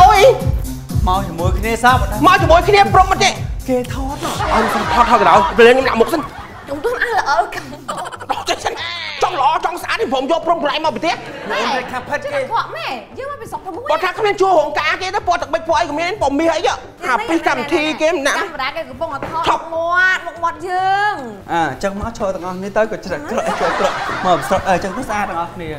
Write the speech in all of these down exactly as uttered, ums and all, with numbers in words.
rồi mau chỉ mối kia sao mau chỉ mối kia prom mà chị kê thót ông thót thót cái đó về lên làm một xin chúng tôi ăn là ở cầm đó chết xin trong lọ trong xã thìผมvô prom lại mà bị tiếc nàyขับพัด chứ เก là họ mẹ nhưng mà bị sọc thằng mũi บอกถ้าเขาเป็นชั่วหงกาเกได้ปวดจากใบปอยของเมียนั้นผมมีให้เยอะหาไปกำทีเกมหนัง đá cái bông là thọt một mọt một mọt dương อ่าจังมาโชว์ต่างๆนี่เต้ยก็จะเกลือเกลือเกลือมาแบบเออจังก็สะอาดต่างๆนี่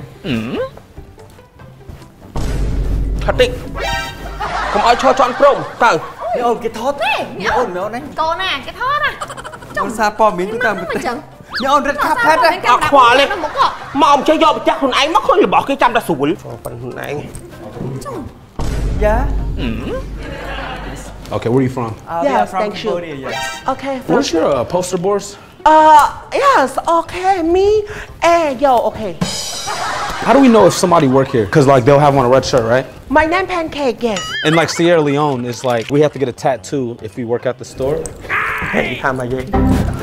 thật đi không ai cho chọn prom tao นี่โอนกี่ทอดนี่โอนไม่โอนนั่น cô nè cái thót à จังซาปอมมิ้นตุ๊กตานี่โอนเร็ดขับพัดเลยเอาขวาเลยมาอมใช้ยอมแจ็คคนไอ้มาคนหรือบอกคือจำตาสูบคนไอ้ yeah Okay, where are you from? Uh, yes, from thank Cambodia, you. Yes. Okay. Where's your uh, poster boards? Uh, yes, okay, me, eh, yo, okay. How do we know if somebody work here? Cause like they'll have on a red shirt, right? My name Pancake, yes. And like Sierra Leone is like we have to get a tattoo if we work at the store. Hey, how am I doing?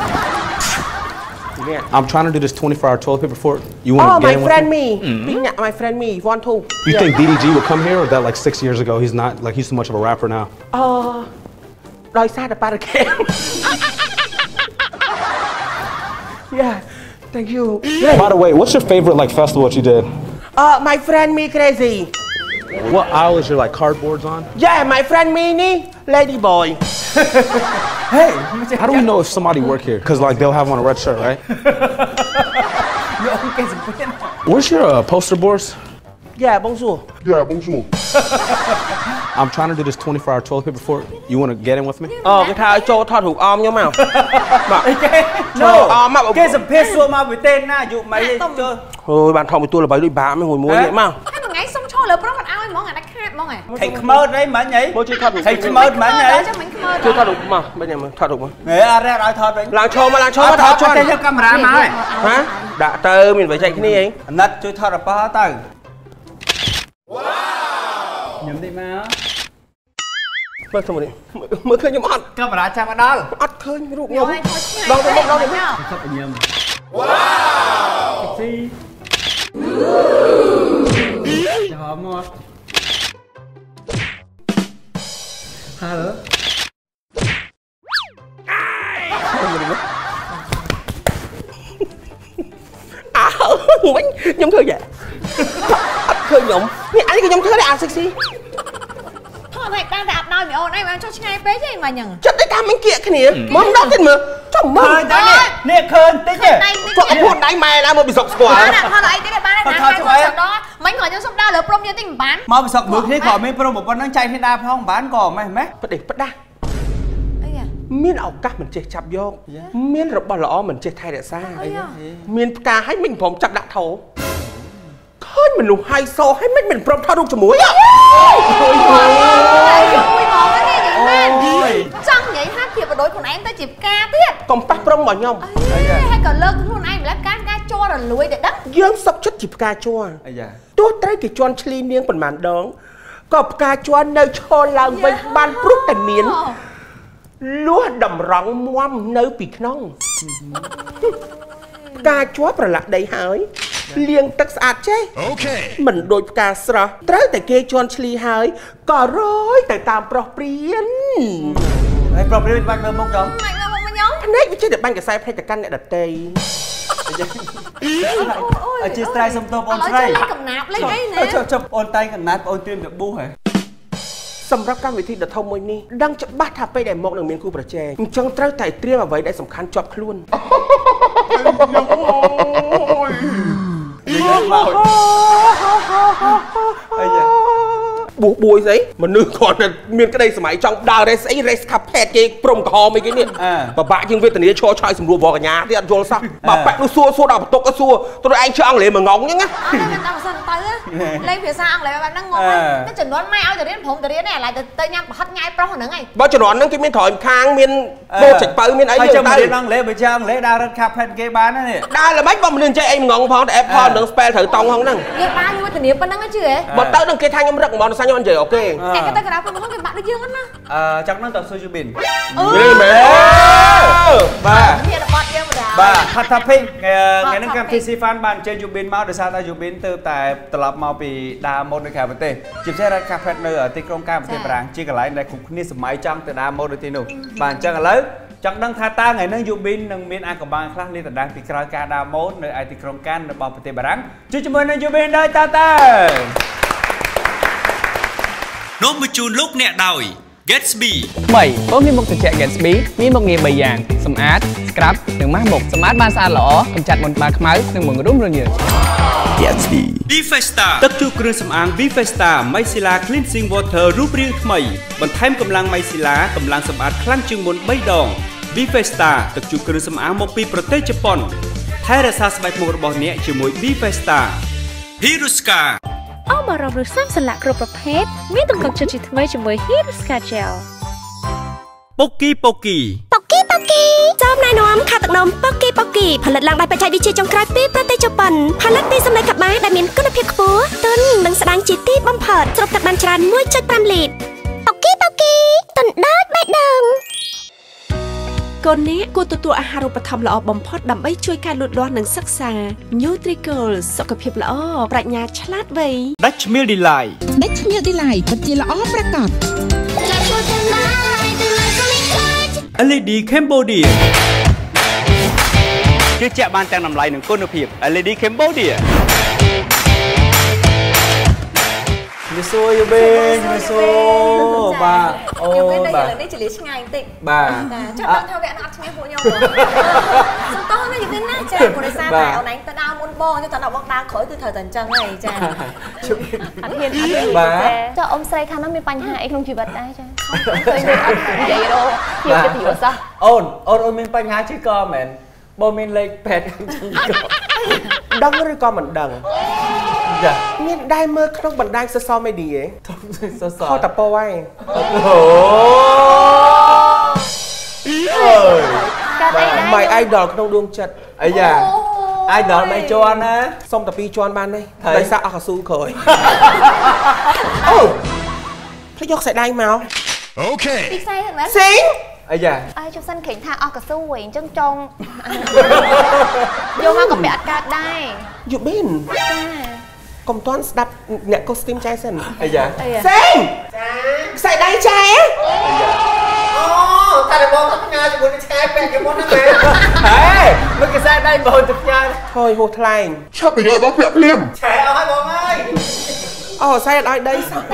I'm trying to do this twenty-four hour toilet paper for you. Want Oh, to my get in friend with me. me. My friend me, want to? You yeah. think D D G would come here, or that like six years ago he's not like he's too much of a rapper now? Uh, nói xa là ba được kém. Yeah, thank you. Yeah. By the way, what's your favorite like festival that you did? Uh, my friend me crazy. What aisle is your like cardboards on? Yeah, my friend me ni lady boy. Hey, how do we know if somebody work here? Cause like they'll have on a red shirt, right? Where's your uh, poster boards? Yeah, bonjour. Yeah, bonjour. I'm trying to do this twenty-four hour toilet paper for you. Want to get in with me? Ờ, cái thao cho thao thủ om nhau màu. No, om mà cái sập phết xua mà với tên na dụ mày chơi. Thôi bạn thòng với tôi là bảy đôi bá mới hồi mua vậy mà. Hai mà ngày xong cho lỡ bữa mặt ao món ngày đã khát món ngày. Thầy khmơ đấy mà nhảy. Bố chưa thao thủ. Thầy khmơ mà nhảy. Chưa thao thủ mà bên này mà thao thủ mà. Người à ra rồi thao đấy. Làm show mà làm show mà thao cho tên cho camera mà. Hả? Đã tơ mình phải chạy cái này ấy. Nát chơi thao là bao tao. Nhầm đi mà. Mới không đi. Mới khơi nhầm ăn. Camera chạm vào đó. Ăn khơi rụt nhầm. Đâu đâu đâu đâu. Sắp bị nhầm. Wow. Sexy. Chào một. Hello. À, bánh nhóm thơ vậy. Khơi nhộm. Nghe anh cái nhóm thơ đấy à sexy. Thôi mày đang đạp nói mày ôn anh mà cho ngay bé chứ mà nhằng. Chất đấy cam bánh kia cái này. Mắm đọc trên mà. Trong mâm. Khơi đấy nè. Nè khơi tích nhỉ. Cho cái hồn đáy mày là mà bị sọc square. Thôi lại cái này ba này hai con sọc đó. Mấy người trong sọc đa lỡ prom như tình bán. Mau bị sọc bực thế khỏi mấy prom một con đang chạy thế đa không bán cỏ mày mẹ. Bắt để bắt đa. Miên ảo các mình chơi chập vô. Miên rộng bà lõ mình chơi thay để xa. Miên ca hay mình phóng chắc đã thấu. Khơi mình nụ hai so hay mấy mình prom thao đụng cho muối á. Chẳng vậy hát thiệp vào đối của em tới chịp ca tiết. Còn bắt prom bỏ nhau. Hay cả lơ của luôn anh là can ca cho là lùi để đất. Dương sọc chất chịp ca cho. Tôi thấy cái chọn chli niên phần màn đó. Có ca cho nơi cho lòng với ban prút thành miến. Lúa đầm rộng muam nơi bị nông. Ca chúa bà lạc đầy hỏi. Liên tắc sạch chứ. Mình đôi ca sra. Tới tại kê chọn chli hỏi. Có rồi tại tàm pro priên. Ê pro priên bác nơm mong chóng. Mày nơm mong nhóm. Anh ấy chứ được bánh cả sai phải cả căn này đặt tây. Ở chia stray xong tôm ôn stray. Lấy cầm nạp lấy cái nè. Cho cho ôn tay cầm nạp ôn tuyên được bu hả? សម្រាប់កម្មវិធីដ៏ធំមួយនេះដឹងច្បាស់ថាពេលដែលមកនឹងមានគូប្រជែងអញ្ចឹងត្រូវតែត្រៀមអ្វីដែលសំខាន់ជាប់ខ្លួនបួសបួយស្អីមនុស្សគាត់តែមានក្តីសម័យចង់ដើរ race ស្អី race ខាប់ផេតគេព្រមក្រហមអីគេនេះបបាក់ជាងវេទនាឈរឆាយសម្រួលវកញ្ញាទៀតអត់យល់សោះបើប៉ាក់នោះសួរសួរដល់បន្ទុកក៏សួរទៅឯងជឿអង់គ្លេសមួយងងអញ្ចឹងណាតាមសិនទៅលេងភាសាអង់គ្លេសបែបហ្នឹងងងហ្នឹងចំនួនម៉ែឲ្យទៅរៀនព្រមទៅរៀនឯងឡើយទៅញ៉ាំប្រហិតញ៉ាយប្រុសហ្នឹងឯងបើចំនួនហ្នឹងគេមានត្រយខាងមានបោកចិត្តបើមានអីយើងទៅរៀនអង់គ្លេសបើចាំអង់គ្លេសដើររត់ខាប់ផេតគេបានណានេះដើរល្មិចបើមនុស្សចេះអីងងផងតែ Apple នឹង spell ត្រូវតង់ហ្នឹងហ្នឹងយើងបានវេទនាប៉ុណ្ណឹងជឿហ៎បើទៅនឹងគេថាខ្ញុំរឹកហ្មងសាញ់ខ្ញុំនិយាយអូខេតែគេទៅក្រៅប៉ុណ្ណឹងគេបាក់ដូចយើងហ្នឹងណាអឺចង់នឹងទៅស៊ូយូប៊ីននេះមែនបាទមានបត់យើងបណ្ដាបាទថាថាពេកថ្ងៃហ្នឹងកម្មវិធីស៊ីហ្វានបានចេញយូប៊ីនមកដោយសារតែយូប៊ីនទៅតែត្រឡប់មកពីដើរម៉ូតនៅក្រៅប្រទេសជាពិសេសរ៉ាកាហ្វេនៅទីក្រុងការប្រទេសបារាំងជាកន្លែងដែលគ្រប់គ្នាសម័យចង់ទៅដើរម៉ូតនៅទីនោះបាទអញ្ចឹងឥឡូវចង់ដឹងថាតើថ្ងៃហ្នឹងយូប៊ីននឹងមានអាកំបាំងខ្លះលាតត្រដាងពីក្រោយការដើរម៉ូតនៅឯទីក្រុងការរបស់ប្រទេសបារាំងជួយជាមួយនឹងយូប៊ីនដែរតើតើនោះមកជូនលោកអ្នកដោយ Gatsby ថ្មីបងមានមុខត្រជាក់ Gatsby មានមុខងារបីយ៉ាងសម្អាត scrub និងម៉ាស់មុខសម្អាតបានស្អាតល្អកម្ចាត់មុនក្បាលខ្មៅនិងបង្រួមរញើស Gatsby Vivesta ទឹកជូរគ្រឿងសម្អាង Vivesta Micellar Cleansing Water រូបរាងថ្មីបន្ថែមកម្លាំង Micellar កម្លាំងសម្អាតខ្លាំងជាងមុនបីដង Vivesta ទឹកជូរគ្រឿងសម្អាងមកពីប្រទេសជប៉ុនថែរក្សាស្បែកមុខរបស់អ្នកជាមួយ Vivesta Hiruska អមរំឬសាំស្លាក់គ្រប់ប្រភេទមានទំនុកចិត្តជាថ្មីជាមួយ Hiruska Gel ពុកគីពុកគីពុកគីពុកគីសូមណែនាំខាទឹកនំពុកគីពុកគីផលិតឡើងដោយបច្ចេកវិទ្យាចុងក្រោយពីប្រទេសជប៉ុនផលិតពីសម្លេងកបាដែលមានគុណភាពខ្ពស់ទន់និងស្ដាងជាទីបំផុតស្រូបទឹកបានច្រើន មួយចុចប្រាំ លីត្រពុកគីពុកគីទន់ដូចបេះដូងកូនអ្នកគួរទទួលអាហារូបត្ថម្ភល្អបំផុតដើម្បីជួយការលូតលាស់និងសិក្សា Nutricol សុខភាពល្អប្រាជ្ញាឆ្លាតវៃ Dutch Meal Delight Dutch Meal Delight ពិតជាល្អប្រាកដแอล อี ดี Cambodia ជឿជាក់បានទាំងតម្លៃនិងគុណភាព แอล อี ดี Cambodia មីសូយូបេនមីសូបាទអូបាទនេះចលីឆ្ងាយបន្តិចបាទចាំដល់ថាវាអត់ឈ្នះពួកខ្ញុំសុំតោះណាយូបេនណាចាព្រោះសារតែអូនឯងទៅដើរមុនបងទៅដល់បងដើរក្រោយគឺត្រូវតែអញ្ចឹងហើយចាអត់ហ៊ានអត់ហ៊ានបាទចុះអ៊ំស្រីខាងនោះមានបញ្ហាអីក្នុងជីវិតដែរចាឃើញដូចអត់និយាយរោភាពគិតយល់សោះអូនអូនអូនមានបញ្ហាជិះកមែនបងមានលេខពេទ្យអញ្ចឹងដឹងឬក៏មិនដឹងចាមានដែរមើលក្នុងបណ្ដាញ social media ទេ social ខតតពោហើយអូអូMy idol ក្នុងដួងចិត្តអាយ៉ា idol មិនជាន់ណាសុំតែពីរជាន់បានទេដោយសារអស់កស៊ូក្រោយអូភ្លេចយកខ្សែដៃមកអូខេពីខ្សែមែនស៊ីអាយ៉ាអើជុំសិនឃើញថាអស់កស៊ូវិញអញ្ចឹងចង់យកមកក៏ពាក់អត់កើតដែរយូប៊ីនចាកុំទាន់ស្ដាប់អ្នកកូស្ទីមចែសិនអាយ៉ាសេងចាខ្សែដៃចែអាយ៉ាអូតែបងទៅផ្ញើជាមួយនឹងឆ្កែពាក់ជាមួយហ្នឹងមែនហេមិនខ្សែដៃបងទៅផ្ញើហើយហួសថ្លែងឆាប់ទៅយកបងពាក់ភ្លាមឆ្កែអស់ហើយបងអើយអូខ្សែឲ្យដីសោះ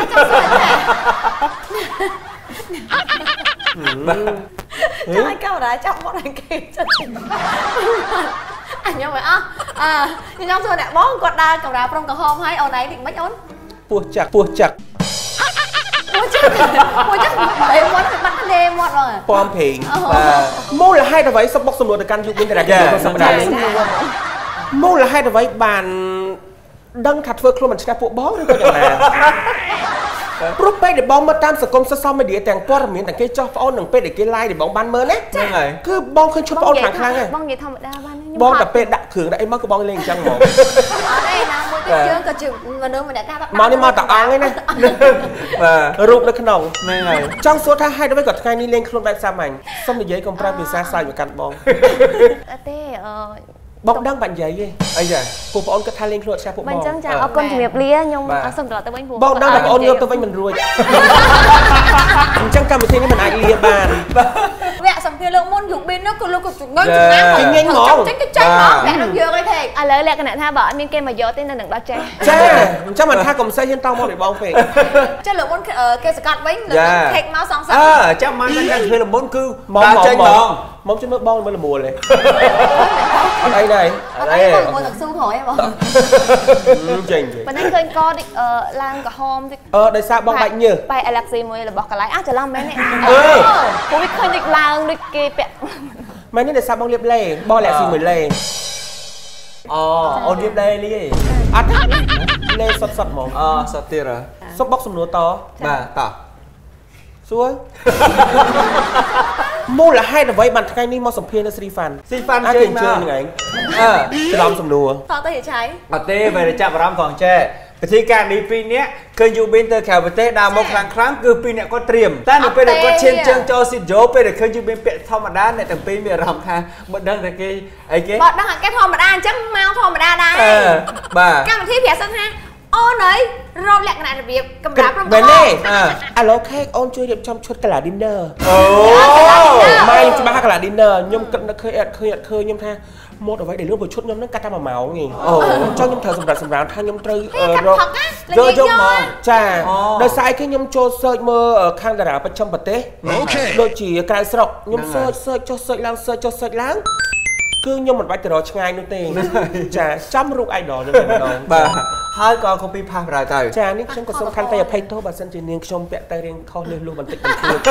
ចាំឲ្យកោរ៉ាចាប់មកឲ្យគេចិត្តអញខ្ញុំអើអើខ្ញុំសួរអ្នកបងគាត់ដើរកាមេរ៉ាប្រុងក្រហមហើយអូនឯងតិចមិនអូនពោះចាក់ពោះចាក់ពោះចាក់ពោះចាក់តែមាត់បាត់ភ្លេមាត់បងពំព្រេងបាទមូលហេតុអ្វីសុបបុកសំណួរទៅកាន់យុគវិនតារាក្នុងសប្តាហ៍នេះមូលហេតុអ្វីបានដឹងថាធ្វើខ្លួនមិនឆ្កែពួកបងឬក៏យ៉ាងណាព្រោះពេលដែលបងមើលតាមសង្គម social media ទាំងព័ត៌មានទាំងគេចោះប្អូននឹងពេលដែលគេ live ដែលបងបានមើលណាហ្នឹងហើយគឺបងឃើញឈុតប្អូនខ្លាំងខ្លាំងហ្នឹងបងនិយាយធម្មតាបានបងតែពេលដាក់គ្រឿងដាក់អីមកគឺបងលេងអញ្ចឹងហ្មងអត់ទេណាមួយទៀតយើងក៏ជាមនុស្សម្នាក់ថាមកនេះមកតអង្គឯណាបាទរូបនៅក្នុងហ្នឹងហើយចង់សួរថាហេតុអ្វីក៏ថ្ងៃនេះលេងខ្លួនបែបសាមញ្ញសុំនិយាយកុំប្រើភាសាសើចមកកាន់បងអត់ទេអឺបងដឹងបាញ់និយាយទេអីយ៉ាពួកប្អូនគាត់ថាលេងខ្លួនឆ្កែពួកបងមិនអញ្ចឹងចាអរគុណជំរាបលាខ្ញុំសូមត្រឡប់ទៅវិញពួកបងដឹងតែប្អូនយកទៅវិញមិនរួចអញ្ចឹងកម្មវិធីនេះមិនអាចលាបានវគ្គសម្ភារលើកមុនយូប៊ីននោះគឺលោកក៏ងើយចំណាំគេញ៉ាញ់ហ្មងចេញទៅចេញហ្មងវគ្គនោះយកអីទេឥឡូវលក្ខណៈថាបើអត់មានគេមកយកទេនៅនឹងដល់ចេះចាអញ្ចឹងមិនថាកុំសេះហ៊ានតមកឲ្យបងពេកចុះលើកមុនគេសកាត់វិញលើកខេកមកសងសឹកអើចាំមកតែធ្វើលើមុនគឺមកចេញហ្មងមកជួយមើលបងមើលលមូលទេអត់អីដែរអត់អីបងមកទឹកស៊ូក្រោយហ៎បងចេញប៉ុន្តែឃើញកឡើងក្រហមតិចអឺដោយសារបងបាច់ញើសបែរ Alexi មួយរបស់កន្លែងអើច្រឡំមែនទេអឺពួកវាឃើញតិចឡើងដូចគេពាក់មែននេះដោយសារបងលាបលេបង Alexi មួយលេអូអូនលាបលេលីអត់លេសុតសុតហ្មងអូសុតទៀតហ៎សុំបុកសំណួរតបាទតសួរមូលហេតុអ្វីបានថ្ងៃនេះមកសម្ភាសនៅ Sri Fan Sri Fan ជើងមកហ្នឹងឯងអឺច្រឡំសំណួរតទៅឆៃអត់ទេពេលចាប់អារម្មណ៍ផងចេះวิธีการนี้ปีนี้เคยอยู่บินเตอร์แขวประเทศดาวมกครั้งครั้งคือปีนี้ก็เตรียมแต่หนูเป็นเด็กก็เชียงเชียงโจสิโจเป็นเด็กเคยอยู่บินเปียธรรมดาในแต่ปีมีรำค่ะบดดังแต่กี้ไอ้กี้บดดังแค่ธรรมดาจังเมาธรรมดาได้บ้าการที่เพียรสันฮะโอ้เนยเราแหลกขนาดระเบียบกำลังรำเบลเล่อะโลเค้กโอนช่วยเดี๋ยวจำชุดกระดาษดินเนอร์โอ้ไม่จะบ้ากระดาษดินเนอร์ยมกันเคยแอดเคยแอดเคยยมท่าหมดเอาไว้เดี๋ยวเรื่องบทชุดยมนั่งกระทำมาเมาไงโอ้จ้องยมเธอสำหรับสำหรับท่านยมตรีเออเราโยโย่มองใช่โดยสายแค่ยมโจเซิร์ชเมื่อข้างดาราประจำประเทศโดยจีกลายสระยมเซิร์ชเซิร์ชโจเซิร์ชล้างเซิร์ชโจเซิร์ชล้างคือยังหมดไปแต่รอช่างไงนู่นเองจ้าจำรูปไอดอลเลยน้องบ้าให้ก่อนเขาไปพาเราใจจ้านี่ฉันก็สำคัญแต่อย่าไปโทษบัตรสัญญาณชมเปะแต่เรียงเขาเรียนรู้บันทึกบันทึก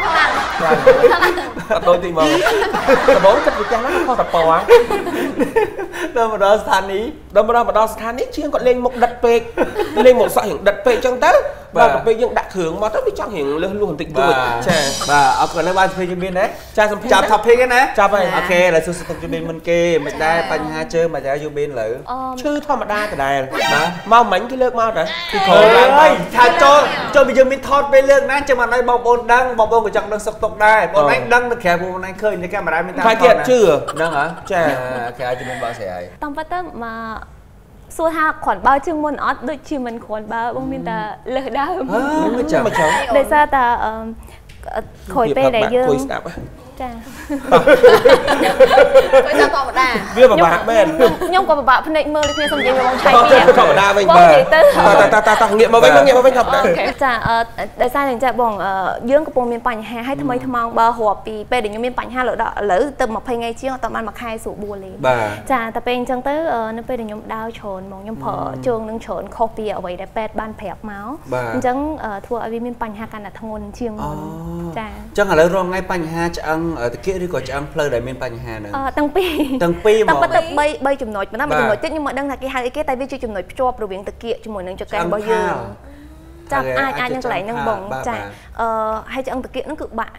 โดนตีมองแต่บอกว่ากิจการนั้นเขาแต่ปอเดินมาดอสถานีเดินมาดอมาดอสถานีเชื่อก็เล่นหมกดัดเปกเล่นหมกสายหิ่งดัดเปกจังเต้บ้าไปยังดักเถื่อนมาต้องไปจังเห็นเรื่องลูกของติ๊กด้วยใช่บ้าเอาก่อนเลยบ้านเพลงยูบินนะจ้าสมเพลงจับทับเพลงกันนะจับไปโอเคแล้วสุดสุดยูบินมันเกย์ไม่ได้ปัญหาเจอมาจากยูบินหรือชื่อธรรมดาแต่ได้นะมาเหม็นที่เลิกมาแต่ที่ขอเลยถ้าโจโจไปยูบินทอดไปเรื่องนั้นจะมาในบอกบนดังบอกบนกับจังดังสกตกได้บอกนั้นดังนักแขกบอกนั้นเคยในแก้มาได้ไม่ได้ใครเกลียดชื่อดังเหรอใช่แขกจะเป็นบ้าเสียต้องไปเติมมาส่วนหากขอนบ้าจึงมันอดโดยชีมันขอนบ้าบางทีแต่เลือดได้ไม่จับเดี๋ยวซาแต่คอยไปได้เยอะจ้าไปจับต่อมาได้เรื่องแบบแม่ย่อมกับแบบพนักเมื่อเรียนสมเด็จมาลองใช้เนี่ยต่อได้ไปบ้าตาตาตาตาเงียบมาไว้เงียบมาไว้ทำได้จ้าเดี๋ยวซาถึงจะบอกเยื่อกระโปรงมีปัญหาให้ทำไมทำมองบ้าหัวปีไปเดี๋ยวยังมีปัญหาหรือดอกหรือเติมมาภายในเชี่ยงตอนมันมาคายสู่บัวเลยจ้าแต่เป็นจังเตอร์นั่นเป็นเดี๋ยวยังดาวชนมองยังเผอเจิงนึงชนคอปีเอาไว้ได้แปดบ้านแผลเมาส์จังทัวร์อวิมีปัญหาการอัดทงนเชียงมนจ้าจังอะไรรองไงปัญหาจังตะเกียดีกว่าจังเพลย์ได้มีปัญหาหนึ่งตั้งปีตั้งปีตั้งปีตั้งใบใบจุ่มหน่อยมันน่ามันจุ่มหน่อยที่ยังมาดังนักกีฬาไอ้เก๋แต่วิจิจุ่มหน่อยจอบระเบียงตะเกียจุ่มหน่อยนึงจะแกงบ่ยืนจับอาอายังไหลยังบ่งจ้าให้จังตะเกียนั่นคือบะ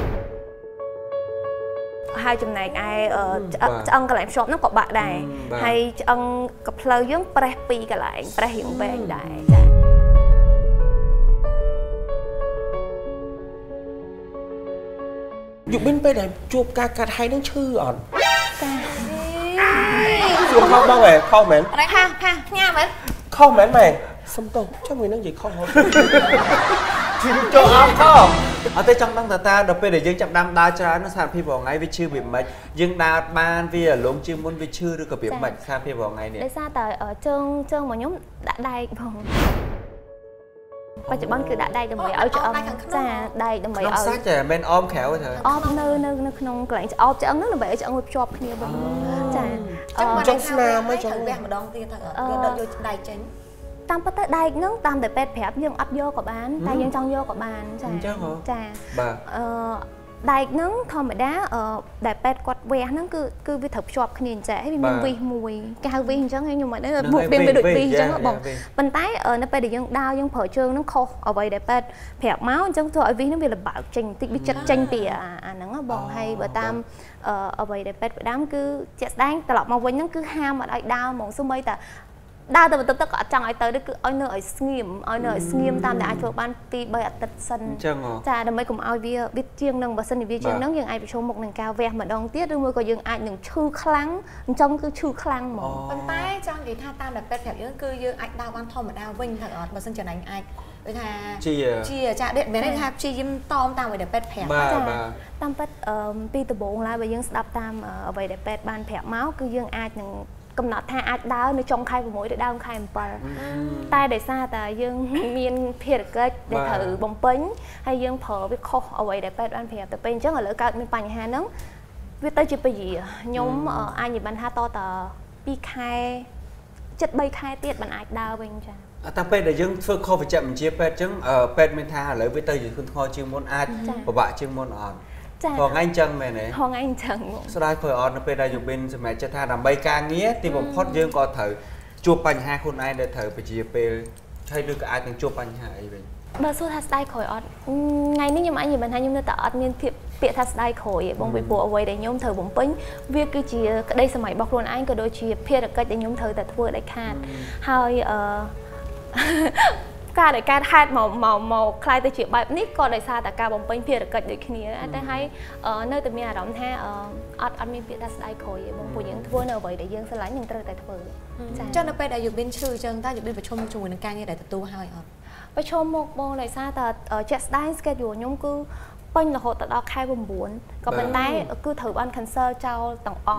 ให้จุ่มไหนไอ้จังกระไหลชอบนั่นก็บะได้ให้จังกับเพลย์ยังแปรปีกระไหลแปรหิวแปรได้อยู่บินไปไหนจูบกากาไทยนั่งชื่ออ่อนจูบเข้าบ้างไหมเข้าเหม็นอะไรค่ะค่ะง่ายไหมเข้าเหม็นไหมสมตงเจ้ามือนั่งหยิบเข้าเขาทีมโจอ้อมเข้าเอาแต่จังตั้งแต่ตาเดี๋ยวไปเดี๋ยวยังจับดำดาจรานักสารพี่บอกไงวิชื่อแบบไหนยังดาบานวิหลงชื่อมุนวิชื่อหรือกับแบบไหนสารพี่บอกไงเนี่ยได้ทราบแต่เจิงเจิงมาnhóm đã đây khôngปัจจุบันคือได้ดำไปเอาจะอ้อมจ้าได้ดำไปเอาซักแต่เป็นอ้อมแขวเถอะอ้อมเนื้อเนื้อเนื้อขนมกลั่นจะอ้อมจะอ้อมนั่นlà vậyจะอ้อมชอบขี้บ้างจ้าจังสนามไม่จังแบกมาดองตีเถอะเดี๋ยวเดี๋ยวได้เจนตามปัตตาได้เนื้อตามแต่เป็ดแผลยังอัพโยกับบ้านแต่ยังจังโยกับบ้านจ้าจ้าได้เนื้อทอมแบบด้าได้เป็ดกอดแหวนั่นคือคือวิถีชอบขมิ้นแจ๋ให้มันวีมวยกาววีจังไงอยู่มาได้บุกเป็นไปดุดวีจังก็บอกปันท้ายนั่นไปเดี๋ยวยังดาวยังเผยเชิงนั่นคอเอาไว้ได้เป็ดแผลเมาส์จังตัวไอวีนั่นเป็นระบาดจังติดวิจัดจังเปียอ่านั่นก็บอกให้เบอร์ตามเอาไว้ได้เป็ดไปด้ามคือเจ็ดด้านตลอดมาวันนั่นคือห้ามอะไรดาวมองซุ้มใบแต่ดาวแต่ตัวตัวก็จังไอเตอร์ได้คือไอเนอไอสงีมไอเนอไอสงีมตามแต่ไอชัวบ้านปีใบอัดตัดสันจ้าทำไมผมเอาวิวิเชียงนึงบัสนิวิเชียงนึงยังไอไปชมหมกหนึ่งกาวแวะมาดองเตี้ยด้วยมือก็ยังไอหนึ่งชื่อครั้งจังคือชื่อครั้งหมอปันท้ายจังดีท่าตามแบบเป็ดแบบนี้คือยังไอดาวบ้านทอมมาดาววิ่งถังออดมาซึ่งจะไหนไอไปท่าชีชีจ้าเด็ดแบบนี้ท่าชียิ้มตอมตามไปเด็ดเป็ดแผลจ้าตามเป็ดปีตะโบงแล้วไปยังสลับตามเอาไปเด็ดเป็ดบ้านแผลเมาส์คือยังไอหนึ่งกำหนดท่าอาจดาวในจงไข่ผมมวยได้ดาวไข่มันไปตายได้ซาแต่ยังมีนเพียรเกิดได้ถือบอมปิ้งให้ยังเผอวิเคราะห์เอาไว้ได้เป็ดบ้านแผลแต่เป็นจังเหลือการมีปัญหานั้นวิตาจิปยีnhóm ai nhìn bàn ha to tờ pi khai chất bay khai tiết bàn ai đào bên cha taเป็ดเดี๋ยวยังฝึกข้อไปจับมันเจี๊ยบเป็ดจังเป็ดไม่ท่าเลยวิตาจิคุณข้อชื่อมนอาจบ่บ่ชื่อมนอ่อนพอง่ายจังไหมเนี่ยพอง่ายจังสลายคอยออนเป็นอะไรอยู่เป็นสมัยจะท่าดำใบกลางเงี้ยที่ผมพอดยังก็เถอะจูบปัญหาคนไอ้เดี๋ยวเถอะไปจีเปใช้ดึกไอ้ถึงจูบปัญหาไอ้เป็นบาสู้ทัศได้คอยออนไงนี่ยังไงอยู่บรรทัดยังแต่ออนมีเพียเปียทัศได้คอยบงไปปัวเอาไว้ได้ยมเถอะผมปิ้งเวียคือจีได้สมัยบอกคนไอ้ก็โดยจีเพียก็ได้ยมเถอะแต่ทั่วได้ขาดให้ការដែលការហេតុមកមកមកខ្លាយទៅជាបែបនេះក៏ដោយសារតែការបំពេញភារកិច្ចដូចគ្នាតែហើយនៅតែមានអារម្មណ៍ថាអត់អត់មានពាក្យថាស្ដាយក្រោយទេបងពួកយើងធ្វើនៅអ្វីដែលយើងស្រឡាញ់យើងត្រូវតែធ្វើចា៎ចុះនៅពេលដែល Yubin ឈឺអញ្ចឹងតើ Yubin ប្រឈមជាមួយនឹងការងារដែលទទួលហើយអត់ប្រឈមមកបងដោយសារតែជាក់ស្ដែង schedule ខ្ញុំគឺពេញរហូតដល់ខែ9ក៏ប៉ុន្តែគឺត្រូវបាន cancel ចោលទាំងអស់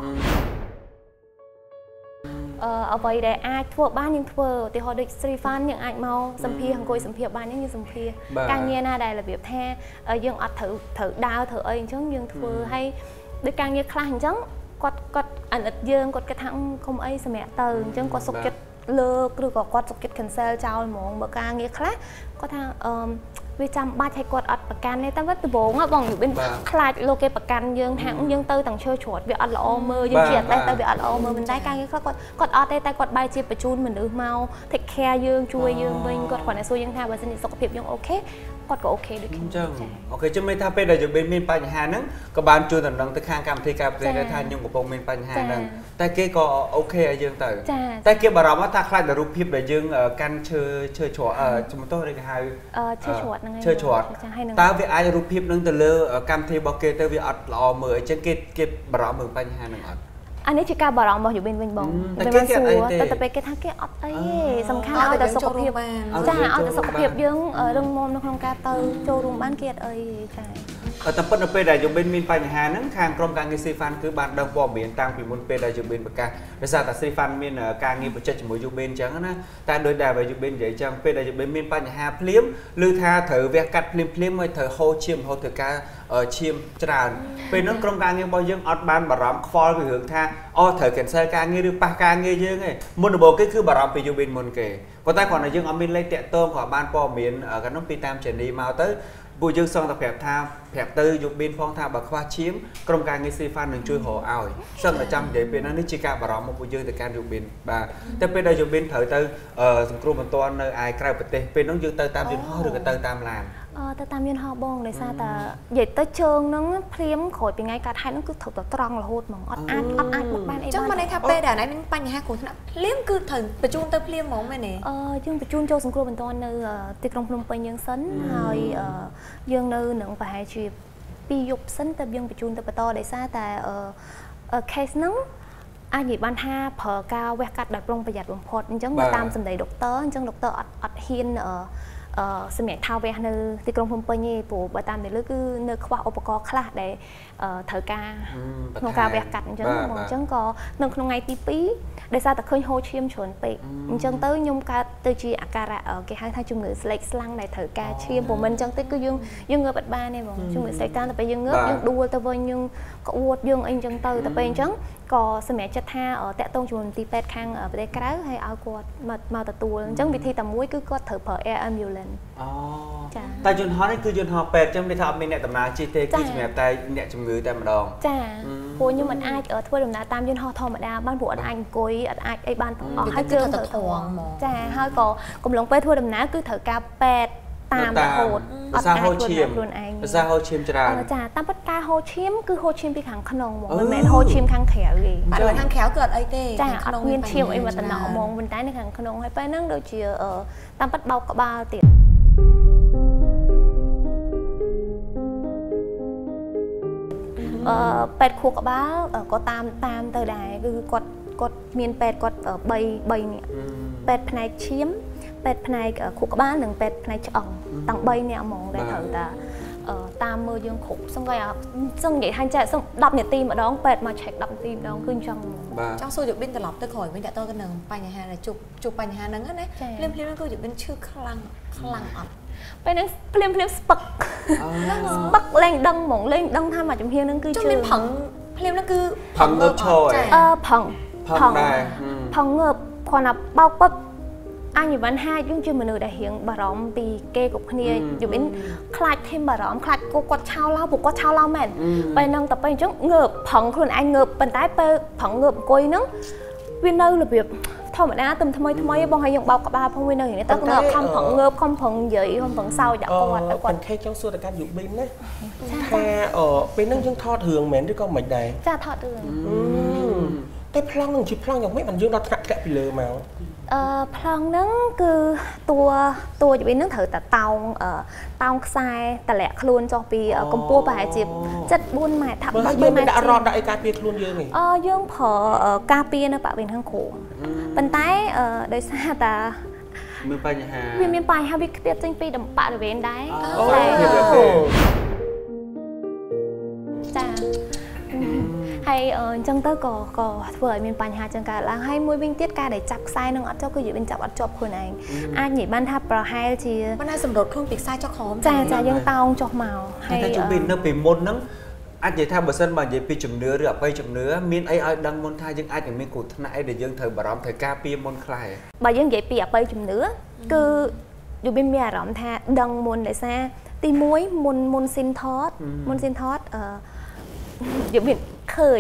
អឺអ្វីដែលអាចធ្វើបានយើងធ្វើឧទាហរណ៍ដូច Street Fun យើងអាចមកសម្ភារអង្គុយសម្ភារបានយើងសម្ភារការងារណាដែលរបៀបថាយើងអត់ត្រូវត្រូវដើរធ្វើអីអញ្ចឹងយើងធ្វើហើយដូចការងារខ្លះអញ្ចឹងគាត់គាត់អាណិតយើងគាត់គិតថាគុំអីសម្រាប់ទៅអញ្ចឹងគាត់សុខចិត្តលើកឬក៏គាត់សុខចិត្ត cancel ចោលហ្មងបើការងារខ្លះគាត់ថាអឺវាចាំបាច់ឲ្យគាត់អត់ប្រកាន់ទេតែវាដំបូងបង Yubin ខ្លាចលោកគេប្រកាន់យើងថាយើងទៅទាំងឈើច្រត់វាអត់ល្អមើលយើងជាអត់តែវាអត់ល្អមើលមិនតែការងារខ្លះគាត់គាត់អត់ទេតែគាត់បែរជាបញ្ជូនមនុស្សមក take care យើងជួយយើងវិញគាត់គ្រាន់តែសួរយើងថាបើសិនជាសុខភាពយើងអូខេគាត់ក៏អូខេដូចគ្នាអញ្ចឹងអូខេចាំមិនថាពេលដែល Yubin មានបញ្ហាហ្នឹងក៏បានជួយដំណឹងទៅខាងកម្មវិធីការប្រេងថាខ្ញុំកំពុងមានបញ្ហាហ្នឹងតែគេក៏អូខេឲ្យយើងទៅតែគេបារម្ភថាខ្លាចដល់រូបភាពដែលយើងកាន់ឈើឈើច្រត់ជំទោសឬគេហៅឈើច្រត់ហ្នឹងឈើច្រត់តើវាអាចរូបភាពហ្នឹងទៅលើកម្មវិធីរបស់គេទៅវាអត់ល្អមើលអញ្ចឹងគេគេបារម្ភមើលបញ្ហាហ្នឹងអត់អានេះជាការបារម្ភរបស់ Yubin វិញបងតែគេសួរតែទៅពេលគេថាគេអត់អីទេសំខាន់ឲ្យតែសុខភាពចាឲ្យតែសុខភាពយើងរឹងមាំនៅក្នុងការទៅចូលរួមបានគេអត់អីចាតែប៉ុន្តែពេលដែល Yubin មានបញ្ហាហ្នឹងខាងក្រុមការងារ Street Fun គឺបានដឹងព័ត៌មានតាំងពីមុនពេលដែល Yubin ប្រកាសដោយសារតែ Street Fun មានការងារប្រជិតជាមួយ Yubin អញ្ចឹងណាតែដោយដែល Yubin និយាយអញ្ចឹងពេលដែល Yubin មានបញ្ហាភ្លាមឬថាត្រូវវះកាត់ភ្លាមភ្លាមហើយត្រូវហូរឈាមរហូតទៅការឈាមច្រើនពេលហ្នឹងក្រុមការងាររបស់យើងអត់បានបារម្ភខ្វល់ពីរឿងថាអូត្រូវ cancel ការងារឬប៉ះការងារយើងទេមុនដំបូងគេគឺបារម្ភពី Yubin មុនគេប៉ុន្តែគ្រាន់តែយើងអត់មានលេខតាក់ទងក៏បានព័ត៌មានកាលនោះពីតាម Jenny មកទៅពួកយើងសងតែប្រាប់ថាប្រាប់ទៅ Yubin ផងថាបើខ្វះឈាមក្រុមការងារ Street Fun នឹងជួយរកឲ្យសឹងតែចាំនិយាយពេលហ្នឹងនេះជាការបារម្ភមកពួកយើងទៅកាន់ Yubin បាទតែពេលដែល Yubin ត្រូវទៅសង្គ្រោះបន្ទាន់នៅឯក្រៅប្រទេសពេលហ្នឹងយើងទៅតាមយន្តហោះឬក៏ទៅតាមឡានអឺទៅតាមយន្តហោះបងដោយសារតែនិយាយទៅជើងហ្នឹងភ្លាមក្រោយពីថ្ងៃកាត់ហេតុហ្នឹងគឺត្រូវតែត្រង់រហូតហ្មងអត់អាចអត់អាចបុកបានអីបានអញ្ចឹងមិនន័យថាពេលដែលណៃមានបញ្ហាគ្រោះថ្នាក់ភ្លាមគឺត្រូវបញ្ជូនទៅភ្លាមហ្មងមែនទេអឺយើងបញ្ជូនចូលសង្គ្រោះបន្ទាន់នៅទីក្រុងភ្នំពេញយើងសិនហើយយើងនៅនឹងប្រហែលជាពីរយប់សិនតែយើងបញ្ជូនទៅបន្តដោយសារតែអឺ case ហ្នឹងអាចនិយាយបានថាប្រើការវះកាត់ដោយប្រុងប្រយ័ត្នបំផុតអញ្ចឹងបើតាមសម្ដីដុកទ័រអញ្ចឹងដុកទ័រអត់អត់ហ៊ានអឺអឺសម្រាប់ថាវះនៅទីក្រុងភ្នំពេញទេព្រោះបើតាមនេះលើគឺនៅខ្វះឧបករណ៍ខ្លះដែលត្រូវការក្នុងការវះកាត់អញ្ចឹងបងអញ្ចឹងក៏នៅក្នុងថ្ងៃទីពីរដោយសារតែឃើញហូរឈាមច្រើនពេកអញ្ចឹងទៅខ្ញុំកើតទៅជាអាការៈគេហៅថាជំងឺស្លេកស្លាំងដែលត្រូវការឈាមព្រោះមិនអញ្ចឹងទេគឺយើងយើងងើបអត់បានទេបងជំងឺស្លេកតាមតែពេលយើងងើបយើងដួលទៅវិញយើងក្អួតយើងអីអញ្ចឹងទៅតែពេលអញ្ចឹងក៏សម្រាប់ចិត្តថាតាក់ទងជាមួយទីពេទ្យខាងប្រទេសក្រៅហើយឲ្យគាត់មកមកទទួលអញ្ចឹងវិធីតែមួយគឺគាត់ត្រូវប្រើ air ambulance អូចាតែយន្តហោះនេះគឺយន្តហោះពេទ្យអញ្ចឹងគេថាអត់មានអ្នកដំណើរជិះទេគឺសម្រាប់តែអ្នកជំងឺតែម្ដងចាព្រោះខ្ញុំមិនអាចធ្វើដំណើរតាមយន្តហោះធម្មតាបានព្រោះអត់អាចអង្គុយអត់អាចអីបានទាំងអស់ហើយជើងត្រូវត្រង់ចាហើយក៏កំឡុងពេលធ្វើដំណើរគឺត្រូវការពេទ្យតាមរហូតអត់អាចធ្វើខ្លួនឯងភាសាហូរឈាមច្រើនចាតាមពិតការហូរឈាមគឺហូរឈាមពីខាងក្នុងហ្មងមិនមែនហូរឈាមខាងក្រៅទេអត់ខាងក្រៅគឺអត់អីទេចាអត់មានឈាមអីមកតំណហ្មងប៉ុន្តែនៅខាងក្នុងហើយពេលហ្នឹងដូចជាតាមពិតបោកក្បាលទៀតអឺពេទ្យខួរក្បាលក៏តាមតាមទៅដែរគឺគាត់គាត់មានពេទ្យគាត់3 3នាក់ពេទ្យផ្នែកឈាមពេទ្យផ្នែកខួរក្បាលនិងពេទ្យផ្នែកឆ្អឹងទាំង3នាក់ហ្មងដែលត្រូវតាតាមមើលយើងគ្រប់សឹងគេសឹងនិយាយថាចេះសឹង10នាទីម្ដងពេទ្យមក check 10នាទីម្ដងគឺអញ្ចឹងចង់សួរ Yubin ត្រឡប់ទៅក្រោយវិញតើតើនឹងបញ្ហាដែលជួបជួបបញ្ហាហ្នឹងណាភ្លាមភ្លាមហ្នឹងគឺ Yubin ឈឺខ្លាំងខ្លាំងអត់ពេលហ្នឹងភ្លាមភ្លាមស្ពឹកស្ពឹកលេងដឹងហ្មងលេងដឹងថាមកជំហៀងហ្នឹងគឺជឿមានផឹងភ្លាមហ្នឹងគឺផឹងងើបឈរអឺផឹងផឹងដែរផឹងងើបគ្រាន់តែបោកពឹបអញមិនហាយើងជាមនុស្សដែលរៀងបារម្ភពីគេគ្រប់គ្នា Yubin ខ្លាចthêmបារម្ភខ្លាចcôគាត់ឆោឡោព្រោះគាត់ឆោឡោមែនពេលហ្នឹងតែពេលអញ្ចឹងងើបប្រឹងខ្លួនឯងងើបប៉ុន្តែពេលប្រឹងងើបអង្គុយហ្នឹងវានៅរបៀបធម្មតាទំថ្មីថ្មីបងឲ្យយើងបោកក្បាលផងវានៅនេះតើងើបខំប្រឹងងើបខំប្រឹងនិយាយខំប្រឹងសើចដាក់គាត់តែគាត់ខេចង់សួរទៅកាន់ Yubin ណាថាពេលហ្នឹងយើងថតរឿងមែនឬក៏មិនដែរចាថតរឿងតែប្លង់នឹងជាប្លង់យ៉ាងម៉េចបានយើងដល់ថ្នាក់ធ្លាក់ពីលើមកអឺប្លង់ហ្នឹងគឺតួតួជំនាញហ្នឹងត្រូវតែតោងតោងខ្សែតម្លាក់ខ្លួនចុះពីកម្ពស់ប្រហែលជាចិត្ត bốn ម៉ែត្រថាបើយើងមិនដាក់រ៉ដដាក់អីការពារខ្លួនយើងទេអឺយើងប្រើការពារនៅបរិវេណខាងក្រោមប៉ុន្តែដោយសារតែមានបញ្ហាវាមានបញ្ហាវាខ្ទាតចេញពីតំបរិវេណដែរចាហើយអញ្ចឹងទៅក៏ក៏ធ្វើឲ្យមានបញ្ហាចឹងកើតឡើងហើយមួយវិញទៀតការដែលចាប់ខ្សែនឹងអត់ចុះគឺយើងចាប់អត់ជាប់ខ្លួនឯងអាចនិយាយបានថាប្រហែលជាប៉ុន្តែសម្រុតខ្លួនពីខ្សែចុះក្រោមចាចាយើងតោងចុះមកហើយតែជំនាញនៅពីមុនហ្នឹងអាចនិយាយថាបើសិនបើនិយាយពីជំនឿឬអបិយជំនឿមានអីឲ្យដឹងមុនថាយើងអាចនឹងមានគ្រោះថ្នាក់អីដែលយើងត្រូវបារម្ភត្រូវការពារមុនខ្លះបើយើងនិយាយពីអបិយជំនឿគឺយូប៊ីនមានអារម្មណ៍ថាដឹងមុនដោយសារទីមួយមុនមុនស៊ីនថតមុនស៊ីនថតអឺយូប៊ីនឃើញ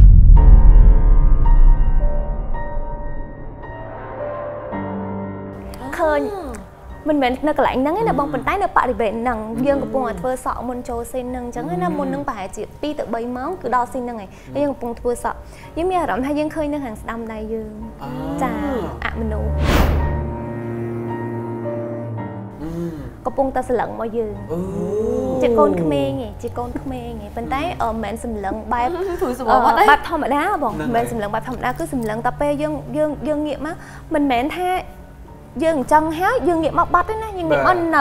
ឃើញមិនមែននៅកន្លែងហ្នឹងឯណាបងប៉ុន្តែនៅបរិវេណហ្នឹងយើងកំពុងតែធ្វើសក់មុនចូលស៊ីនហ្នឹងអញ្ចឹងណាមុនហ្នឹងប្រហែលជា ពីរទៅបីម៉ោងគឺដល់ស៊ីនហ្នឹងឯងហើយយើងកំពុងធ្វើសក់យើងមានអារម្មណ៍ថាយើងឃើញនៅខាងស្ដាំដៃយើងចាអមនុស្សកំពុងតែស្លឹងមកយើងជាកូនក្មេងឯងជាកូនក្មេងឯងប៉ុន្តែមិនមែនសម្លឹងបែបបែបធម្មតាបងមិនមែនសម្លឹងបែបធម្មតាគឺសម្លឹងតែពេលយើងយើងយើងងាកមកមិនមែនថាយើងអញ្ចឹងហើយយើងងាកមកបាត់ទេណាយើងងាកមកនៅ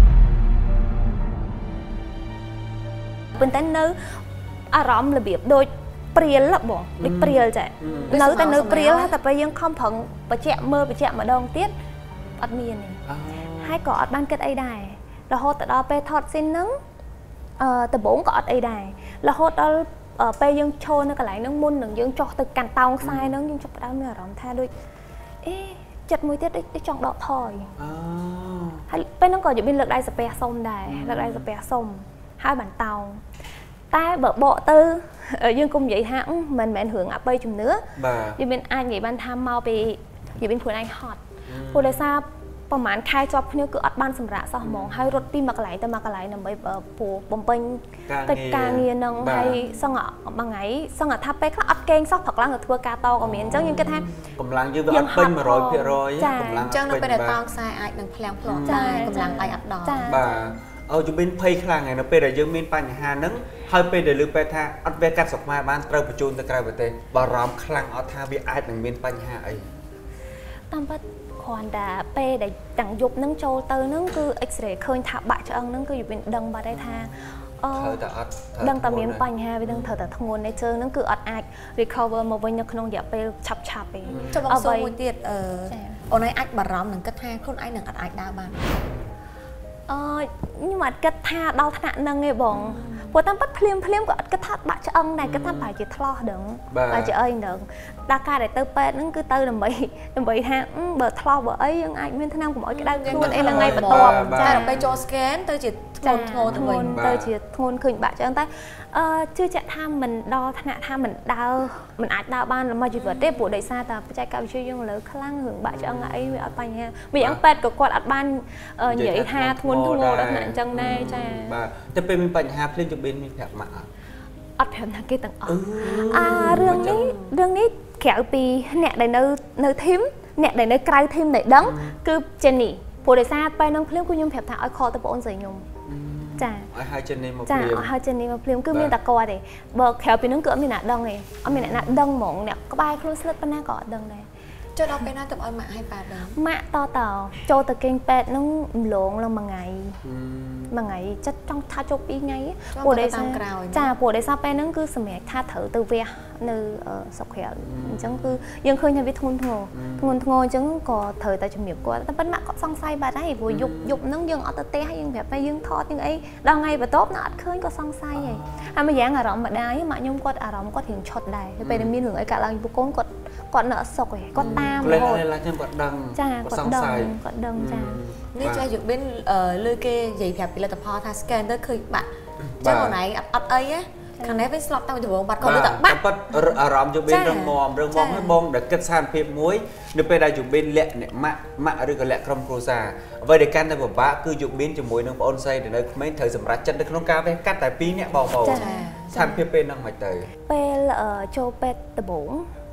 ប៉ុន្តែនៅអារម្មណ៍របៀបដូចព្រាលបងដូចព្រាលចានៅតែនៅព្រាលតែពេលយើងខំប្រឹងបញ្ជាក់មើលបញ្ជាក់ម្ដងទៀតអត់មានទេហើយក៏អត់បានគិតអីដែររហូតទៅដល់ពេលថតស៊ីនហ្នឹងអឺដំបូងក៏អត់អីដែររហូតដល់ពេលយើងឈរនៅកន្លែងហ្នឹងមុននឹងយើងចុះទៅកាន់តោងខ្សែហ្នឹងយើងចាប់ផ្ដើមមានអារម្មណ៍ថាដូចអេចិត្តមួយទៀតដូចចង់ដកថយអូហើយពេលហ្នឹងក៏យមានលើកដៃសាពះសុំដែរលើកដៃសាពះសុំហើយបានតោងតែបើបកទៅយើងគុំនិយាយថាមិនមែនរឿងអបិយជំនឿយមានអាចនិយាយបានថាមកពីយមានខ្លួនឯងហត់ព្រោះដោយសារប្រហែលខែជាប់គ្នាគឺអត់បានសម្រាប់សោះហ្មងហើយរត់ពីមួយកន្លែងទៅមួយកន្លែងដើម្បីព្រោះបំពេញកិច្ចការងារនឹងហើយសឹងមួយថ្ងៃសឹងថាពេលខ្លះអត់កេងសោះព្រឹកឡើងទៅធ្វើការតក៏មានអញ្ចឹងយើងគិតថាកម្លាំងយើងវាអត់ពេញ một trăm phần trăm កម្លាំងអញ្ចឹងនៅពេលដែលតោងខ្សែអាចនឹងភ្លាំងភ្លាត់ដែរកម្លាំងដៃអត់ដល់បាទអូយមានភ័យខ្លាំងហើយនៅពេលដែលយើងមានបញ្ហាហ្នឹងហើយពេលដែលលើពេលថាអត់វាកាត់ស្រុកខ្មែរបានត្រូវបញ្ជូនទៅក្រៅប្រទេសបារម្ភខ្លាំងអត់ថាវាអាចនឹងមានបញ្ហាអីតាមពិតគ្រាន់តែពេលដែលទាំងយប់ហ្នឹងចូលទៅហ្នឹងគឺ X-ray ឃើញថាបាក់ឆ្អឹងហ្នឹងគឺយូប៊ីនដឹងបាត់ហើយថាអឺត្រូវតែអត់ដឹងតែមានបញ្ហាវានឹងត្រូវតែធ្ងន់នៃជើងហ្នឹងគឺអត់អាច recover មកវិញនៅក្នុងរយៈពេលឆាប់ឆាប់ទេចុះបងសួរមួយទៀតអឺអូនឯងអាចបារម្ភនឹងគិតថាខ្លួនឯងនឹងអត់អាចដើរបានអឺខ្ញុំអត់គិតថាដល់ថ្នាក់ហ្នឹងទេបងព្រោះតាមពិតភ្លាមភ្លាមក៏អត់គិតថាបាក់ឆ្អឹងដែរគិតថាប្រហែលជាថ្លោះដឹងប្រហែលជាអីដឹងដល់ការដែលទៅពេទ្យហ្នឹងគឺទៅដើម្បីដើម្បីថាបើថ្លោះបើអីយើងអាចមានថ្នាំកុំឲ្យក្តៅខ្លួនអីថ្ងៃបន្ទាប់ចាដល់ពេលចូល scan ទៅជាធ្ងន់ធ្ងរទៅវិញទៅជាធ្ងន់ឃើញបាក់ឆ្អឹងតែអឺជឿជាក់ថាមិនដល់ថ្នាក់ថាមិនដើរមិនអាចដើរបានមួយជីវិតទេព្រោះដោយសារតែបច្ចេកវិទ្យាយើងលើខ្លាំងរឿងបាក់ឆ្អឹងអីវាអត់បញ្ហាវាយ៉ាងពេទ្យក៏គាត់អត់បាននិយាយថាធ្ងន់ធ្ងរដល់ថ្នាក់អញ្ចឹងដែរចាបាទតែពេលមានបញ្ហាភ្លាមជំនាញមានប្រាប់ម៉ាក់អត់អត់ប្រាប់ថាគេទាំងអស់អារឿងនេះរឿងនេះក្រៅពីអ្នកដែលនៅនៅធីមអ្នកដែលនៅក្រៅធីមដែលដឹងគឺចេននេះព្រោះដោយសារពេលហ្នឹងភ្លាមគឺខ្ញុំប្រាប់ថាឲ្យខលទៅបងអូនស្រីខ្ញុំចាឲ្យហើយចេននេះមកភ្លាមចាឲ្យហើយចេននេះមកភ្លាមគឺមានតែគាត់ទេបើក្រៅពីហ្នឹងគឺអត់មានអ្នកដឹងទេអត់មានអ្នកណាដឹងហ្មងអ្នកក្បែរខ្លួនស្លឹកប៉ុណ្ណាក៏អត់ដឹងដែរចូលដល់ពេលណាទៅឲ្យម៉ាក់ឲ្យប៉ាដឹងម៉ាក់តតចូលទៅគេងពេទ្យហ្នឹងម្លងឡើងមួយថ្ងៃមួយថ្ងៃចិត្តចង់ថាជប់ពីរថ្ងៃព្រោះដោយសារចាព្រោះដោយសារពេលហ្នឹងគឺសម្រាប់ថាត្រូវទៅវះនៅស្រុកក្រៅអញ្ចឹងគឺយើងឃើញថាវាធ្ងន់ធ្ងរធ្ងន់ធ្ងរអញ្ចឹងក៏ត្រូវតែជំរាបគាត់តែប៉ុន្តែម៉ាក់គាត់សង្ស័យបាត់ហើយព្រោះយប់យប់ហ្នឹងយើងអត់ទៅផ្ទះយើងប្រាប់ថាយើងថតយើងអីដល់ថ្ងៃបន្ទាប់ណាអត់ឃើញក៏សង្ស័យហើយហើយមួយយ៉ាងអារម្មណ៍ម្ដាយម៉ាក់ខ្ញុំគាត់អារម្មណ៍គាត់រៀងឆត់ដែរពេលដែលមានរឿងអីកើតឡើងពីកូនគាត់គាត់នៅអសុកឯងគាត់តាមរហូតឡើយខ្ញុំគាត់ដឹងគាត់សង្ស័យគាត់ដឹងចានេះចាយូប៊ីនលើគេនិយាយប្រាប់ផលិតផលថា scan ទៅឃើញបាក់ចឹងអូនឯងអត់អីណាខាងនេះវិញស្លាប់តាមដំបងបាត់គាត់ទៅបាក់ប៉ិតអារម្មណ៍យូប៊ីនរងមរងមឲ្យបងដែលគិតស្ថានភាពមួយនៅពេលដែលយូប៊ីនលាក់អ្នកម៉ាក់ម៉ាក់ឬក៏លាក់ក្រុមគ្រួសារអ្វីដែលកាន់តែពិបាកគឺយូប៊ីនជាមួយនឹងបងអូនស្រីដែលនៅក្មេងត្រូវសម្រេចចិត្តនៅក្នុងការវះកាត់តែពីរនាក់បងប្អូនស្ថានភាពពេលហ្នឹងមិនទៅពេលចូលពេទ្យដំបង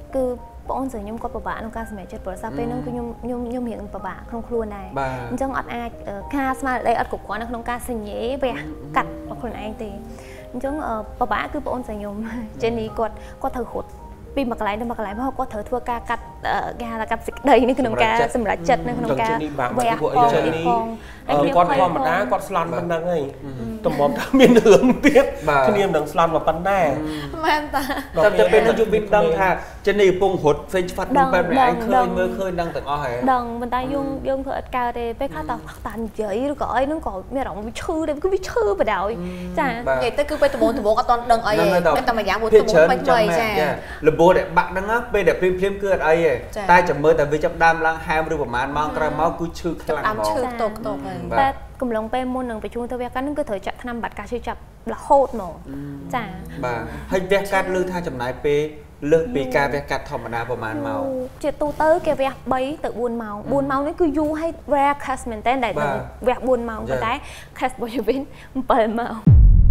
គឺបងអូនស្រីខ្ញុំគាត់ពិបាកក្នុងការសម្រេចចិត្តព្រោះសារពេលហ្នឹងគឺខ្ញុំខ្ញុំខ្ញុំរៀងពិបាកក្នុងខ្លួនដែរអញ្ចឹងអត់អាចការស្មារតីអត់គ្រប់គ្រាន់នៅក្នុងការសញ្ញេវះកាត់របស់ខ្លួនឯងទេអញ្ចឹងពិបាកគឺបងអូនស្រីខ្ញុំចេនីគាត់គាត់ត្រូវរត់ពីមួយកន្លែងទៅមួយកន្លែងមកគាត់ត្រូវធ្វើការកាត់គេហៅថាកាត់សេចក្តីនៅក្នុងការសម្រេចចិត្តនៅក្នុងការវះផងផងគាត់ធម្មតាគាត់ស្លន់ប៉ុណ្ណឹងហើយតំបំថាមានរឿងទៀតគ្នាមិនដឹងស្លន់មកប៉ុណ្ណាមែនតាតែទៅពេលយូប៊ីនដឹងថាចេនីកំពុងរត់វិញស្វាត់នឹងបែបនេះឯងឃើញមើលឃើញដឹងទាំងអស់ហើយដឹងប៉ុន្តែយើងយើងធ្វើអត់កើតទេពេលខ្លះតតានិយាយឬក៏អីហ្នឹងក៏មានអារម្មណ៍វាឈឺដែរគឺវាឈឺបដ ாய் ចានិយាយទៅគឺពេលដំបូងដំបូងអត់តន់ដឹងអីទេតែមួយយ៉ាងមួយដំបូងមិនមិនចាលបោដែលបាក់ហ្នឹងពេលដែលព្រៀមព្រៀមគឺអត់អីទេតែចាំមើលតែវាចាប់ដើមឡើងហែមឬប្រហែលម៉ោងក្រោយមកគឺឈឺខ្លាំងហ្មងឈឺតកតកហើយតែកំឡុងពេលមុននឹងបញ្ជូនទៅវះកាត់ហ្នឹងគឺត្រូវចាក់ថ្នាំបាត់ការឈឺចាប់រហូតហ្មងចាបាទហើយវះកាត់លើថាចំណាយពេលលើសពីការវះកាត់ធម្មតាប្រហែលម៉ោងជាទូទៅគេវះបីទៅបួនម៉ោងបួនម៉ោងនេះគឺយូរហើយ rare case មែនតើដែលវះបួនម៉ោងប៉ុន្តែ case របស់យូវិនbảyម៉ោង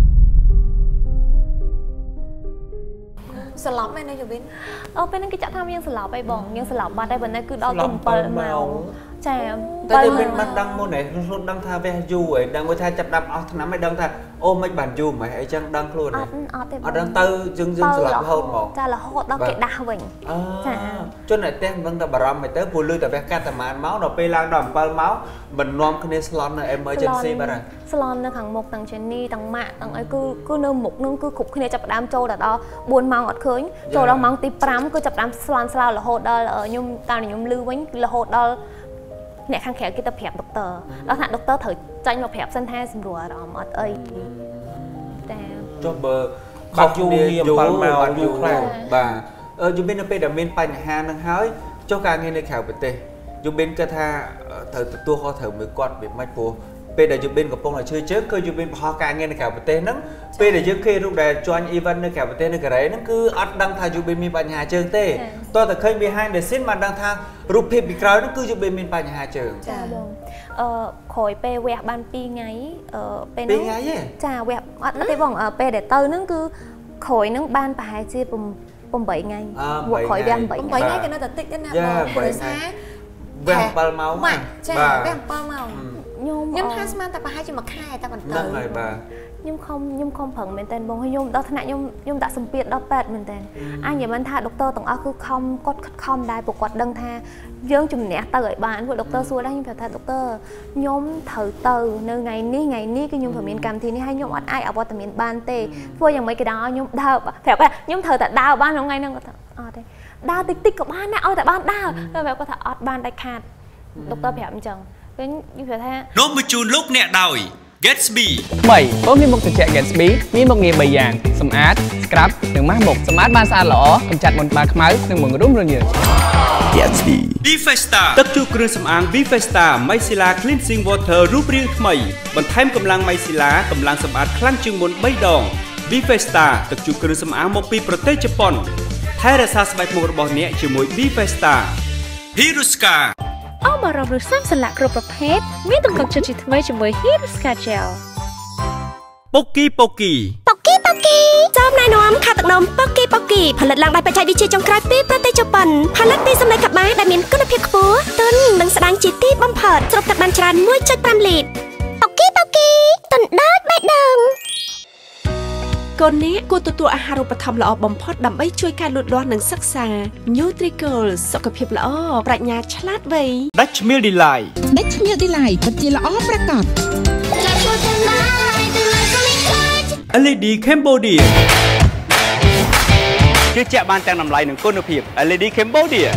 ស្លាប់មែនទេយូវិនអូពេលហ្នឹងគេចាក់ថាយើងស្លាប់ហើយបងយើងស្លាប់បាត់ហើយប៉ុន្តែគឺដល់ទៅbảyម៉ោងចាតែទៅមិនបានដឹងមុនឯងខ្លួនដឹងថាវះយូរឯងដឹងមួយថាចាប់ដាប់អស់ឆ្នាំឯងដឹងថាអូមិនបានយូរហ្មងអីចឹងដឹងខ្លួនអត់អត់ទេអត់ដឹងទៅយើងយើងស្លាប់រហូតហ្មងចារហូតដល់គេដាស់វិញចាជនតែផ្ទះមិនដឹងតែបារម្ភមិនទៅព្រោះលឺតែវះកាត់តែម៉ានមកដល់ពេលឡើងដល់bảyម៉ោងមិននាំគ្នាស្លន់នៅ emergency បាត់ហើយស្លន់នៅខាងមុខទាំងចេនីទាំងម៉ាក់ទាំងអីគឺគឺនៅមុខនឹងគឺគ្រប់គ្នាចាប់ដើមចូលដល់បួនម៉ោងអត់ឃើញចូលដល់ម៉ោងទីប្រាំគឺចាប់ដើមស្លន់ស្លោរហូតដល់ខ្ញុំតាមខ្ញុំលឺវិញរហូតដល់អ្នកខាងក្រៅគេទៅប្រាប់ដុកទ័រដល់ថាដុកទ័រត្រូវចាញ់មកប្រាប់សិនថាសម្រួលអារម្មណ៍អត់អីតែចុះបើបាត់យូរយូរបាត់យូរខ្លាំងបាទអឺយូប៊ីននៅពេលដែលមានបញ្ហានឹងហើយចុះការងារនៅក្រៅប្រទេសយូប៊ីនគាត់ថាត្រូវទទួលខុសត្រូវមួយគាត់វាមិនព្រោះពេលដែលយូប៊ីនកំពុងតែឈឺជើងគឺយូប៊ីនបោះការងារនៅក្រៅប្រទេសហ្នឹងពេលដែលយើងឃើញរូបដែល join event នៅក្រៅប្រទេសនៅកូរ៉េហ្នឹងគឺអត់ដឹងថាយូប៊ីនមានបញ្ហាជើងទេតោះតែឃើញ behind the scene បានដឹងថារូបភាពពីក្រោយហ្នឹងគឺយូប៊ីនមានបញ្ហាជើងចាបងអឺក្រោយពេលវះបានពីរថ្ងៃអឺពេលហ្នឹងពីរថ្ងៃទេចាវះអត់ទេបងពេលដែលទៅហ្នឹងគឺក្រោយហ្នឹងបានប្រហែលជាbảyថ្ងៃពួកក្រោយវះ bảyថ្ងៃគេនៅតែតិចទេណាបងព្រោះថាវះbảyម៉ោងចាវះbảyម៉ោងខ្ញុំខ្ញុំថាស្មានតែប្រហែលជាមួយខែតែបន្តហ្នឹងហើយបាទខ្ញុំខំខ្ញុំខំប្រឹងមែនតើបងខ្ញុំដល់ថ្នាក់ខ្ញុំខ្ញុំដាក់សម្ពាធដល់ពេទ្យមែនតើអញនិយាយមិនថាដុកទ័រទាំងអស់គឺខំគាត់ខិតខំដែរព្រោះគាត់ដឹងថាយើងជំនះទៅឲ្យបានព្រោះដុកទ័រសួរដែរខ្ញុំប្រាប់ថាដុកទ័រខ្ញុំត្រូវទៅនៅថ្ងៃនេះថ្ងៃនេះគឺខ្ញុំត្រូវមានកម្មវិធីនេះហើយខ្ញុំអត់អាចអវត្តមានបានទេធ្វើយ៉ាងម៉េចក៏ដោយខ្ញុំដើរប្រាប់ថាខ្ញុំត្រូវតែដើរបានក្នុងថ្ងៃហ្នឹងគាត់ថាអត់ទេដើរតិចតិចក៏បានដែរឲ្យតែបានដើរតែប្រាប់គាត់ថាអត់បានដាច់ខាតដុកទ័រប្រាប់អញ្ចឹងវិញយូរថានាំមកជូនលោកអ្នកដោយ Gatsby ថ្មីបងមានមុខត្រជាក់ Gatsby មានមុខងារបីយ៉ាងសម្អាត scrub និងម៉ាស់មុខសម្អាតបានស្អាតល្អកម្ចាត់មុនក្បាលខ្មៅនិងបង្រួមរញើស Gatsby Vifesta ទឹកជូរគ្រឿងសម្អាង Vifesta Micellar Cleansing Water រូបរាងថ្មីបន្ថែមកម្លាំង Micellar កម្លាំងសម្អាតខ្លាំងជាងមុនបីដង Vifesta ទឹកជូរគ្រឿងសម្អាងមកពីប្រទេសជប៉ុនថែរក្សាស្បែកមុខរបស់អ្នកជាមួយ Vifesta Hiruska អមរំឬសាំស្លាក់គ្រប់ប្រភេទមានទំនុកចិត្តជាថ្មីជាមួយ Hiruska Gel ប៉ុកគីប៉ុកគីប៉ុកគីប៉ុកគីសូមណែនាំខាទឹកនំប៉ុកគីប៉ុកគីផលិតឡើងដោយបច្ចេកវិទ្យាចុងក្រោយពីប្រទេសជប៉ុនផលិតពីសម្លេងកបាដែលមានគុណភាពខ្ពស់ទន់និងស្ដាងជាទីបំផុតស្រូបទឹកបានច្រើន មួយចុចប្រាំ លីត្រប៉ុកគីប៉ុកគីទន់ដូចបេះដូងកូនអ្នកគួរទទួលអាហារូបត្ថម្ភល្អបំផុតដើម្បីជួយការលូតលាស់និងសិក្សា Nutricol សុខភាពល្អប្រាជ្ញាឆ្លាតវៃ Dutch Meal Delight Dutch Meal Delight ពិតជាល្អប្រាកដแอล อี ดี Cambodia ជឿជាក់បានទាំងតម្លៃនិងគុណភាព แอล อี ดี Cambodia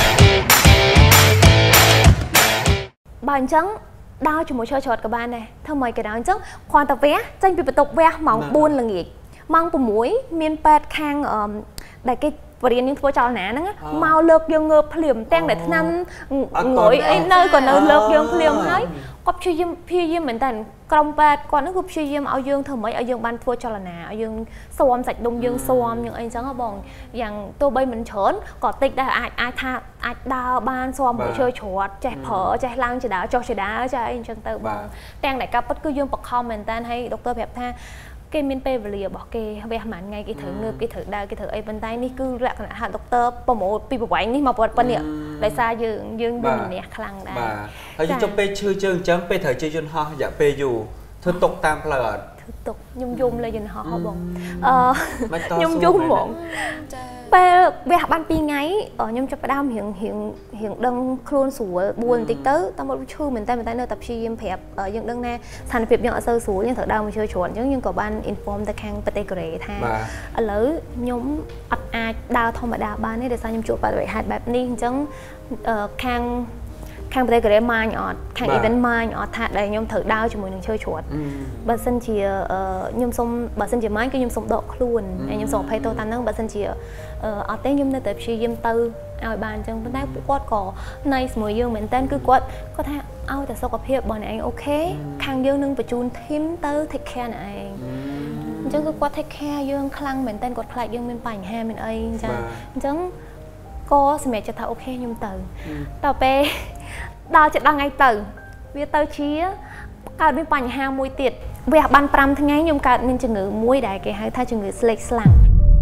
បើអញ្ចឹងដើរជាមួយឈើច្រត់ក៏បានដែរធ្វើម៉េចក៏ដោយអញ្ចឹងគ្រាន់តែវះចេញពីបន្ទប់វះម៉ោងបួនល្ងាចម៉ោង៦មានពេទ្យខាងដែលគេបរិញ្ញាយើងធ្វើចលនាហ្នឹងមកលើកយើងងើបភ្លាមទាំងតែឆ្នាំងុយអីនៅក៏នៅលើកយើងភ្លាមហើយគាត់ព្យាយាមព្យាយាមមែនតើក្រុមពេទ្យគាត់ហ្នឹងគឺព្យាយាមឲ្យយើងធ្វើម៉េចឲ្យយើងបានធ្វើចលនាឲ្យយើងស៊ាំសាច់ដុំយើងស៊ាំយើងអីចឹងហ៎បងយ៉ាងទោះបីមិនច្រើនក៏តិចដែរអាចអាចថាអាចដើរបានស៊ាំមួយឈើច្រត់ចេះប្រើចេះឡើងចដាចុះចដាចេះអីចឹងទៅបងទាំងតែការពិតគឺយើងបខំមែនតើហើយដុកទ័រប្រាប់ថាគេមានពេលវេលារបស់គេវះមួយថ្ងៃគេត្រូវងើបគេត្រូវដើរគេត្រូវអីប៉ុន្តែនេះគឺលក្ខណៈថាដុកទ័រប្រម៉ូទពីប្រវែងនេះមកប៉ុណ្នេះដោយសារយើងយើងមានម្នះខ្លាំងដែរបាទហើយយើងចុះពេលឈឺជើងអញ្ចឹងពេលត្រូវជិះយន្តហោះរយៈពេលយូរធ្វើទុកតាមផ្លូវអត់ធ្វើទុកខ្ញុំយំលើយន្តហោះបងអឺខ្ញុំយំហ្មងពេលវះបានពីរថ្ងៃខ្ញុំចាប់ផ្ដើមរៀងរៀងរៀងដឹងខ្លួនស្រួលបួលបន្តិចទៅតាមមកឈឺមែនតែតែនៅតែព្យាយាមប្រាប់យើងដឹងណាស្ថានភាពយើងអត់សូវស្រួលយើងត្រូវដើរមកជួយច្រើនអញ្ចឹងយើងក៏បាន inform ទៅខាងប្រទេសកូរ៉េថាឥឡូវខ្ញុំអត់អាចដើរធម្មតាបានទេដោយសារខ្ញុំជួបបរិយាកាសបែបនេះអញ្ចឹងខាងខាងប្រទេសកូរ៉េម៉ាញអត់ខាង event ម៉ាញអត់ថាដែលខ្ញុំត្រូវដើរជាមួយនឹងឈើជ្រាត់បើសិនជាខ្ញុំសុំបើសិនជាម៉ាញគឺខ្ញុំសុំដកខ្លួនហើយខ្ញុំសុំអភ័យទោសតាមហ្នឹងបើសិនជាអត់ទេខ្ញុំនៅតែព្យាយាមទៅឲ្យបានអញ្ចឹងប៉ុន្តែពួកគាត់ក៏ណៃជាមួយយើងមែនតើគឺគាត់គាត់ថាឲ្យតែសុខភាពរបស់អ្នកឯងអូខេខាងយើងនឹងបញ្ជូន team ទៅ take care អ្នកឯងអញ្ចឹងគឺគាត់ take care យើងខ្លាំងមែនតើគាត់ខ្លាចយើងមានបញ្ហាមានអីអញ្ចឹងអញ្ចឹងក៏សម្រាប់ចិត្តថាអូខេខ្ញុំទៅតទៅពេលដល់ចិត្តដល់ថ្ងៃទៅវាទៅជាកើតមានបញ្ហាមួយទៀតវាបានប្រាំថ្ងៃខ្ញុំកើតមានជំងឺមួយដែលគេហៅថាជំងឺស្លេកស្លាំង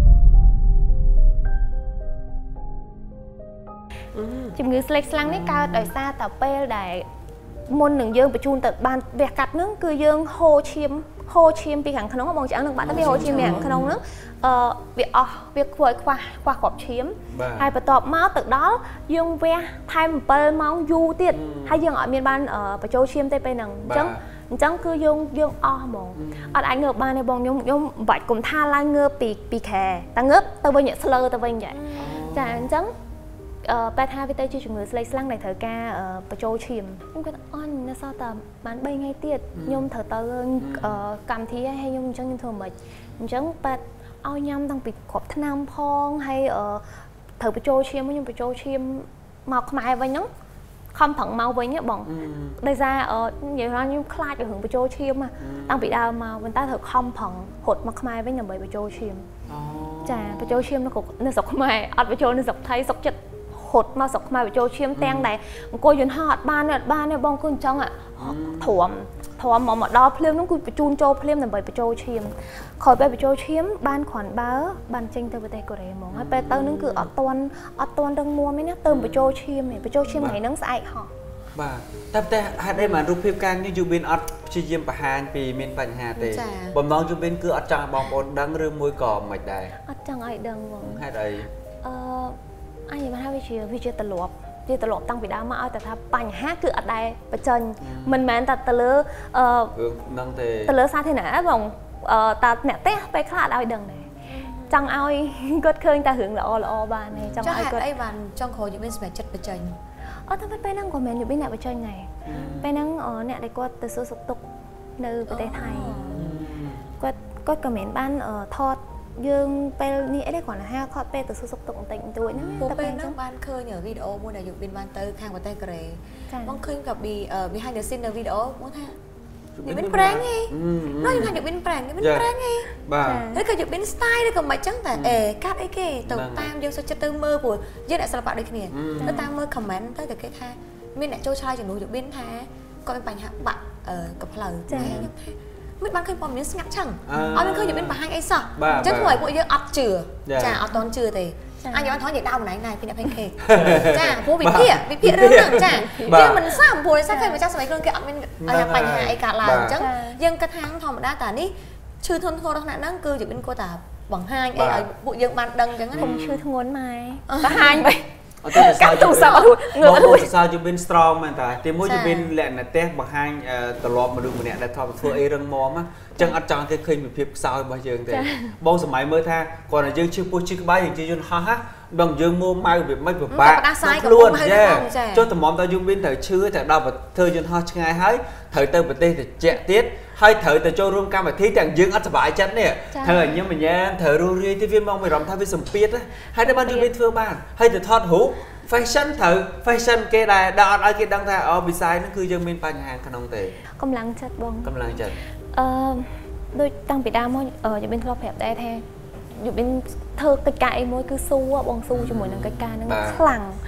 ជំងឺស្លេកស្លាំងនេះកើតដោយសារតែពេលដែលមុននឹងយើងបញ្ជូនទៅបានវះកាត់ហ្នឹងគឺយើងហូរឈាមហូរឈាមពីខាងក្នុងបងឆ្អឹងនឹងបាត់ទៅវាហូរឈាមពីខាងក្នុងហ្នឹងអឺវាអស់វាខ្វល់ខ្វះខ្វះគ្រាប់ឈាមហើយបន្ទាប់មកទៅដល់យើងវះថែមbảyម៉ោងយូរទៀតហើយយើងអត់មានបានបញ្ចូលឈាមទេពេលហ្នឹងអញ្ចឹងអញ្ចឹងគឺយើងយើងអស់ហ្មងអត់អាចងើបបានទេបងខ្ញុំខ្ញុំមិនបាច់គុំថាឡើងងើបពីពីខែតែងើបទៅវិញស្លើទៅវិញចាចាអញ្ចឹងអឺបែរថាវាទៅជាជំងឺស្លេកស្លាំងដែលត្រូវការបញ្ចូលឈាមខ្ញុំគាត់អន់នៅសល់តែបានបីថ្ងៃទៀតខ្ញុំត្រូវទៅកម្មវិធីហើយខ្ញុំអញ្ចឹងខ្ញុំធ្វើមិនអញ្ចឹងបែរឲ្យញ៉ាំតាំងពីគ្រប់ឆ្នាំផងហើយត្រូវបញ្ចូលឈាមខ្ញុំបញ្ចូលឈាមមកខ្មែរវិញហ្នឹងខំប្រឹងមកវិញបងដោយសារនិយាយថាខ្ញុំខ្លាចរឿងបញ្ចូលឈាមតាំងពីដើមមកប៉ុន្តែត្រូវខំប្រឹងរត់មកខ្មែរវិញដើម្បីបញ្ចូលឈាមចាបញ្ចូលឈាមនៅនៅស្រុកខ្មែរអត់បញ្ចូលនៅស្រុកថៃស្រុកចិត្តហត់មកស្រុកខ្មែរបញ្ចូលឈាមទាំងដែលអង្គុយយន្តហោះអត់បានអត់បានទេបងគឺអញ្ចឹងធំធំមកមកដល់ភ្លាមនោះគឺបញ្ជូនចូលភ្លាមដើម្បីបញ្ចូលឈាមក្រោយពេលបញ្ចូលឈាមបានគ្រាន់បើបានចេញទៅប្រទេសកូរ៉េហ្មងហើយពេលទៅនឹងគឺអត់តន់អត់តន់រឹងមាំទេណាទៅបញ្ចូលឈាមបញ្ចូលឈាមថ្ងៃហ្នឹងស្អែកហោះបាទតែតែហេតុអីបានរូបភាពការងារយូប៊ីនអត់ព្យាយាមបង្ហាញពីមានបញ្ហាទេបំណងយូប៊ីនគឺអត់ចង់ឲ្យបងប្អូនដឹងឬមួយក៏មិនដែរអត់ចង់ឲ្យដឹងហ្មងហេតុអីអឺអញនិយាយថាវាជាវាជាទម្លាប់វាទម្លាប់តាំងពីដើមមកឲ្យតែថាបញ្ហាគឺអត់ដែរបញ្ចេញមិនមែនតែទៅលើអឺនឹងទេទៅលើសាធារណៈបងអឺតាអ្នកផ្ទះពេលខ្លះអត់ឲ្យដឹងដែរចង់ឲ្យគាត់ឃើញតែរឿងល្អល្អបានទេចង់ឲ្យគាត់អីបានចង់ក្រោយយូប៊ីនសម្រាប់ចិត្តបញ្ចេញអត់តែពេលហ្នឹងក៏មិនយូប៊ីនអ្នកបញ្ចេញដែរពេលហ្នឹងអ្នកដែលគាត់ទៅសួរសុខទុក្ខនៅប្រទេសថៃគាត់គាត់ក៏មិនបានថតយើងពេលនេះអីគាត់ហៅខត់ពេលទៅសុខសុខទុកបន្តិចបន្តួចហ្នឹងតែពេលហ្នឹងបានឃើញវីដេអូមួយដែលយូប៊ីនបានទៅខាងប្រទេសកូរ៉េបងឃើញกับ behind the scene នៅវីដេអូបងថាយូប៊ីនប្រាំងហីនោះខ្ញុំថាយូប៊ីនប្រាំងយូប៊ីនប្រាំងហីបាទឬក៏យូប៊ីន style ឬក៏មិនចឹងតែអេកាត់អីគេទៅតាមយើងសុខចិត្តទៅមើលព្រោះយើងអ្នកសិល្បៈដូចគ្នាទៅតាមមើល comment ទៅតែគេថាមានអ្នកចូលឆ្លើយជំនួសយូប៊ីនថាគាត់មានបញ្ហាបាក់កផ្លូវចាខ្ញុំថាមិនបានឃើញព័ត៌មានស្ងាត់ឆឹងអត់មានឃើញយូប៊ីនបង្ហាញអីសោះអញ្ចឹងធ្វើឲ្យពួកយើងអត់ជឿចាអត់តន់ជឿទេអញយកថតនិយាយដើមណៃណៃពីអ្នកផេកខេចាព្រោះវិភាគវិភាគរឿងហ្នឹងចាយើងមិនសមព្រោះតែឃើញម្ចាស់សម័យខ្លួនគេអត់មានបញ្ហាអីកើតឡើងអញ្ចឹងយើងគិតថាធម្មតាតានេះឈឺធ្ងន់ធ្ងរដល់ថ្នាក់ហ្នឹងគឺយូប៊ីនគាត់តែបង្ហាញអីឲ្យពួកយើងបានដឹងអញ្ចឹងខ្ញុំឈឺធ្ងន់ម៉ែបង្ហាញបែបអត់ទេសើទូសោងើបទូសោយូប៊ីន strong មែនតាទីមួយយូប៊ីនលក្ខណៈផ្ទះបង្ហាញត្រឡប់មនុស្សម្នាក់ដែលថតធ្វើអីរឹងមាំណាចឹងអត់ចង់គេឃើញពីភាពខ្សោយរបស់យើងទេបងសម័យមើលថាគាត់តែយើងជិះពោះជិះក្បាយយើងជិះយន្តហោះណាបងយើងមួម៉ៅវាមិនពិបាកខ្លួនចាចុះតម្រាំតើយូប៊ីនត្រូវឈឺតែដល់ធ្វើយន្តហោះឆ្ងាយហើយត្រូវទៅប្រទេសត្រជាក់ទៀតហើយត្រូវទៅចូលរួមកម្មវិធីទាំងយើងអត់សុបាយចិត្តនេះត្រូវឲ្យញឹមញ៉ាំត្រូវរស់រាយទីវាមកមានអារម្មណ៍ថាវាសម្ពាធហើយតែបានយូប៊ីនធ្វើបានហើយទៅថតរូប fashion ត្រូវ fashion គេដែលដល់អត់ឲ្យគេដឹងថាអូវិស័យហ្នឹងគឺយើងមានបញ្ហាក្នុងទេកម្លាំងចិត្តបងកម្លាំងចិត្តអឺដូចតាំងពីដើមមកយូប៊ីនធ្លាប់ប្រាប់ដែរថាយូប៊ីនធ្វើកិច្ចការអីមួយគឺស៊ូបងស៊ូជាមួយនឹងកិច្ចការហ្នឹងខ្លាំង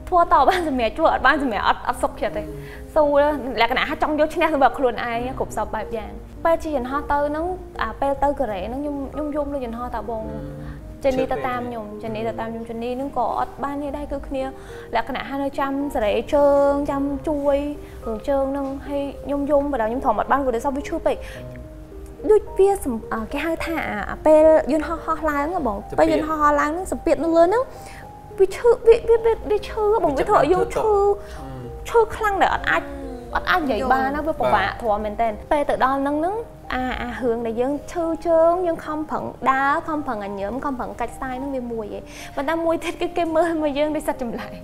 ทั่วต่อบ้านสมัยชั่วบ้านสมัยอัดอัดซกเฉยเลยสู้แล้วแล้วกันนะฮะจ้องยศชนะสำหรับครูนไอ้กบสอบแบบอย่างไปจีนฮอเตอร์น้องอ่าไปเตอร์กระเรน้องยุ่มยุ่มยุ่มเลยจีนฮอตาบงเจนนี่ตาตามยุ่มเจนนี่ตาตามยุ่มเจนนี่น้องกอดบ้านนี้ได้คือเนี่ยแล้วกันนะฮะเราจำสระเชิงจำจุยหรือเชิงน้องให้ยุ่มยุ่มไปแล้วยุ่มถอดมัดบ้านกูได้ซ้อมวิชูไปด้วยเพี้ยสมแกให้ถ่าไปยืนฮอฮอล้างอะบอกไปยืนฮอฮอล้างนั่งสเปียดนั่งเลยนั่งวิชื่อวิวิวิวิชื่อบอกวิเถอะยุ่งชื่อชื่อคลั่งเดี๋ยวอัดอัดอัดใหญ่บ้านนะเพื่อปะวะถั่วเมนเทนไปแต่ดอนนั่งนึงอ่าอ่าหึงđể dương chư chướng dương không phẳng đá không phẳng ảnh nhóm không phẳng cách sai nó về mùi vậy mà ta mùi thịt cái kem mơ mà dương đi sạch chùm lại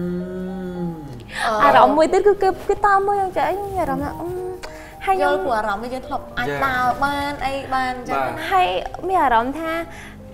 à rộng mùi thịt cái cái cái to mơ dương chảy nhà rộng là hay dương của rộng bây giờ học anh đào ban ai ban hay mấy à rộng tha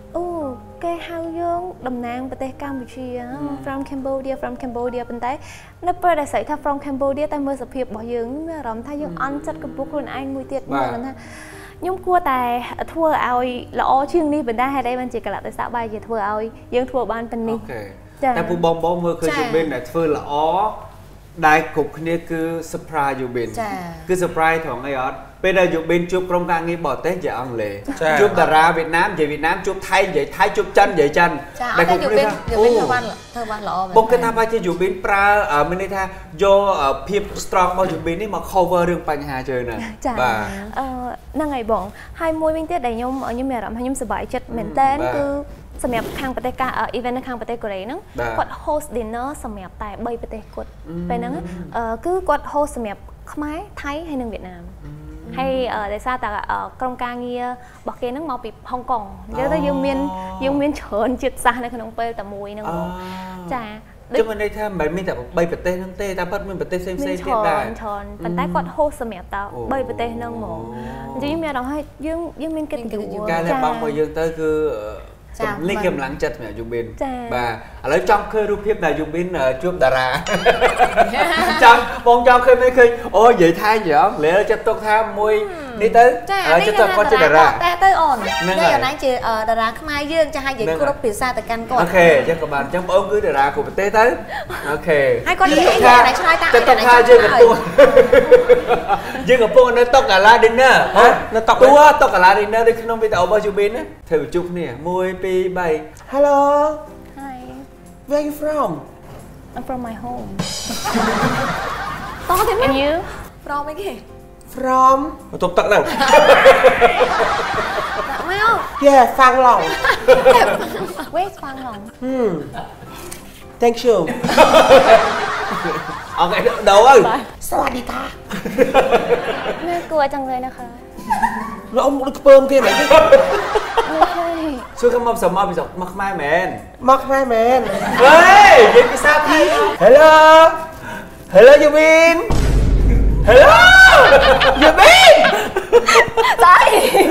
ô cái hao dương đầm nang bên tây Campuchia from Cambodia from Cambodia bên tây nó bây giờ xảy ra from Cambodia ta mơ sập hiệp bỏ dương rộng tha dương ăn chất cái bút luôn anh mùi tiệt mơ lần ha nhung cua tài thua ai lõ chương đi bên đây hay đây bên chỉ cả là tại sao bài chỉ thua ai dương thua ban bên đi แต่ผู้บอมบอมเมื่อเคยอยู่เป็นเนี่ยเฟอร์ละอ๋อได้กบเนี่ยคือเซอร์ไพรส์อยู่เป็นคือเซอร์ไพรส์ของไอ้ออสเป็นอะไรอยู่เป็นจุบกรมการงี้บอเต้จะอังเลจุบดาราเวียดนามใหญ่เวียดนามจุบไทยใหญ่ไทยจุบจันใหญ่จันได้กบเนี่ยโอ้เธอวันเธอวันละอ๋อบอกกันทำไปจะอยู่เป็นปลาเอ่อไม่ได้ท่าโยเพียบสตรองบอลอยู่เป็นนี่มา cover เรื่องปัญหาเจอน่ะบ่านั่งไงบอกให้มวยวิ่งเตี้ยได้ยมยมแม่รำให้ยมสบายจัดเหม็นเต้นคือสมัยข้างประเทศกาอีเวนต์ข้างประเทศเกาหลีนั่งกดโฮสต์ดินเนอร์สมัยแต่ใบประเทศกดไปนั่งคือกดโฮสต์สมัยขมายไทยให้หนึ่งเวียดนามให้ได้ทราบแต่กรมการเงียบอกเกนั่งมาปิดฮ่องกงเดี๋ยวจะยืมเมียนยืมเมียนเฉินจิตซาในขนมเปย์แต่มวยนั่งบอกจ้าจะมันได้ท่าแบบไม่แต่ใบประเทศนั่งเต้ตาพัดมันประเทศเซมเซมเตี้ยได้เฉินปันใต้กดโฮสต์สมัยแต่ใบประเทศนั่งบอกจะยืมเมียเราให้ยืมยืมเมียนกินอยู่การเล่นบอลพอยืมเต้คือเล่นเกมหลังจัดเนี่ยยูบินบ่าแล้วจอมเคยรูปเพียบแต่ยูบินจุบดาราจอมมองจอมเคยไม่เคยโอ้ยใหญ่ไทยเหรอเหลือจะตกท่ามวยนี่เต้จะตกก็จะดาราแต่เต้อ่อนนี่อย่างนั้นจีดาราขมายยื่นจะให้ยืนกรุ๊ปพิซซ่าแต่กันก่อนโอเคจังกับบ้านจังอ้อมคือดาราของประเทศเต้โอเคให้ก้อนใหญ่ใหญ่ไหนช่วยตาจะตกท่ายืนกับตัวยืนกับพวกนั้นตกกับลาดินเนอร์ฮะตัวตกกับลาดินเนอร์ได้ขนมไปแต่เอาบอจูบินนะเธอจุบเนี่ยมวยปีใบ Hello. Hi. Where are you from? I'm from my home. And you? From mấy kì? From. Tục tắc nằng. Mấy không? Yeah, Phan Long. Where's Phan Long? Hmm. Thank you. Ok, đâu ơi? สวัสดีค่ะแม่กลัวจังเลยนะคะแล้วเอาลูกเปิมเทียนไหนไม่ใช่ช่วยกันมาสมัครไปสักมักแม่แมนมักแม่แมนเฮ้ยยินดีทราบพี่ Hello Hello ยูบิน Hello ยูบิน Sorry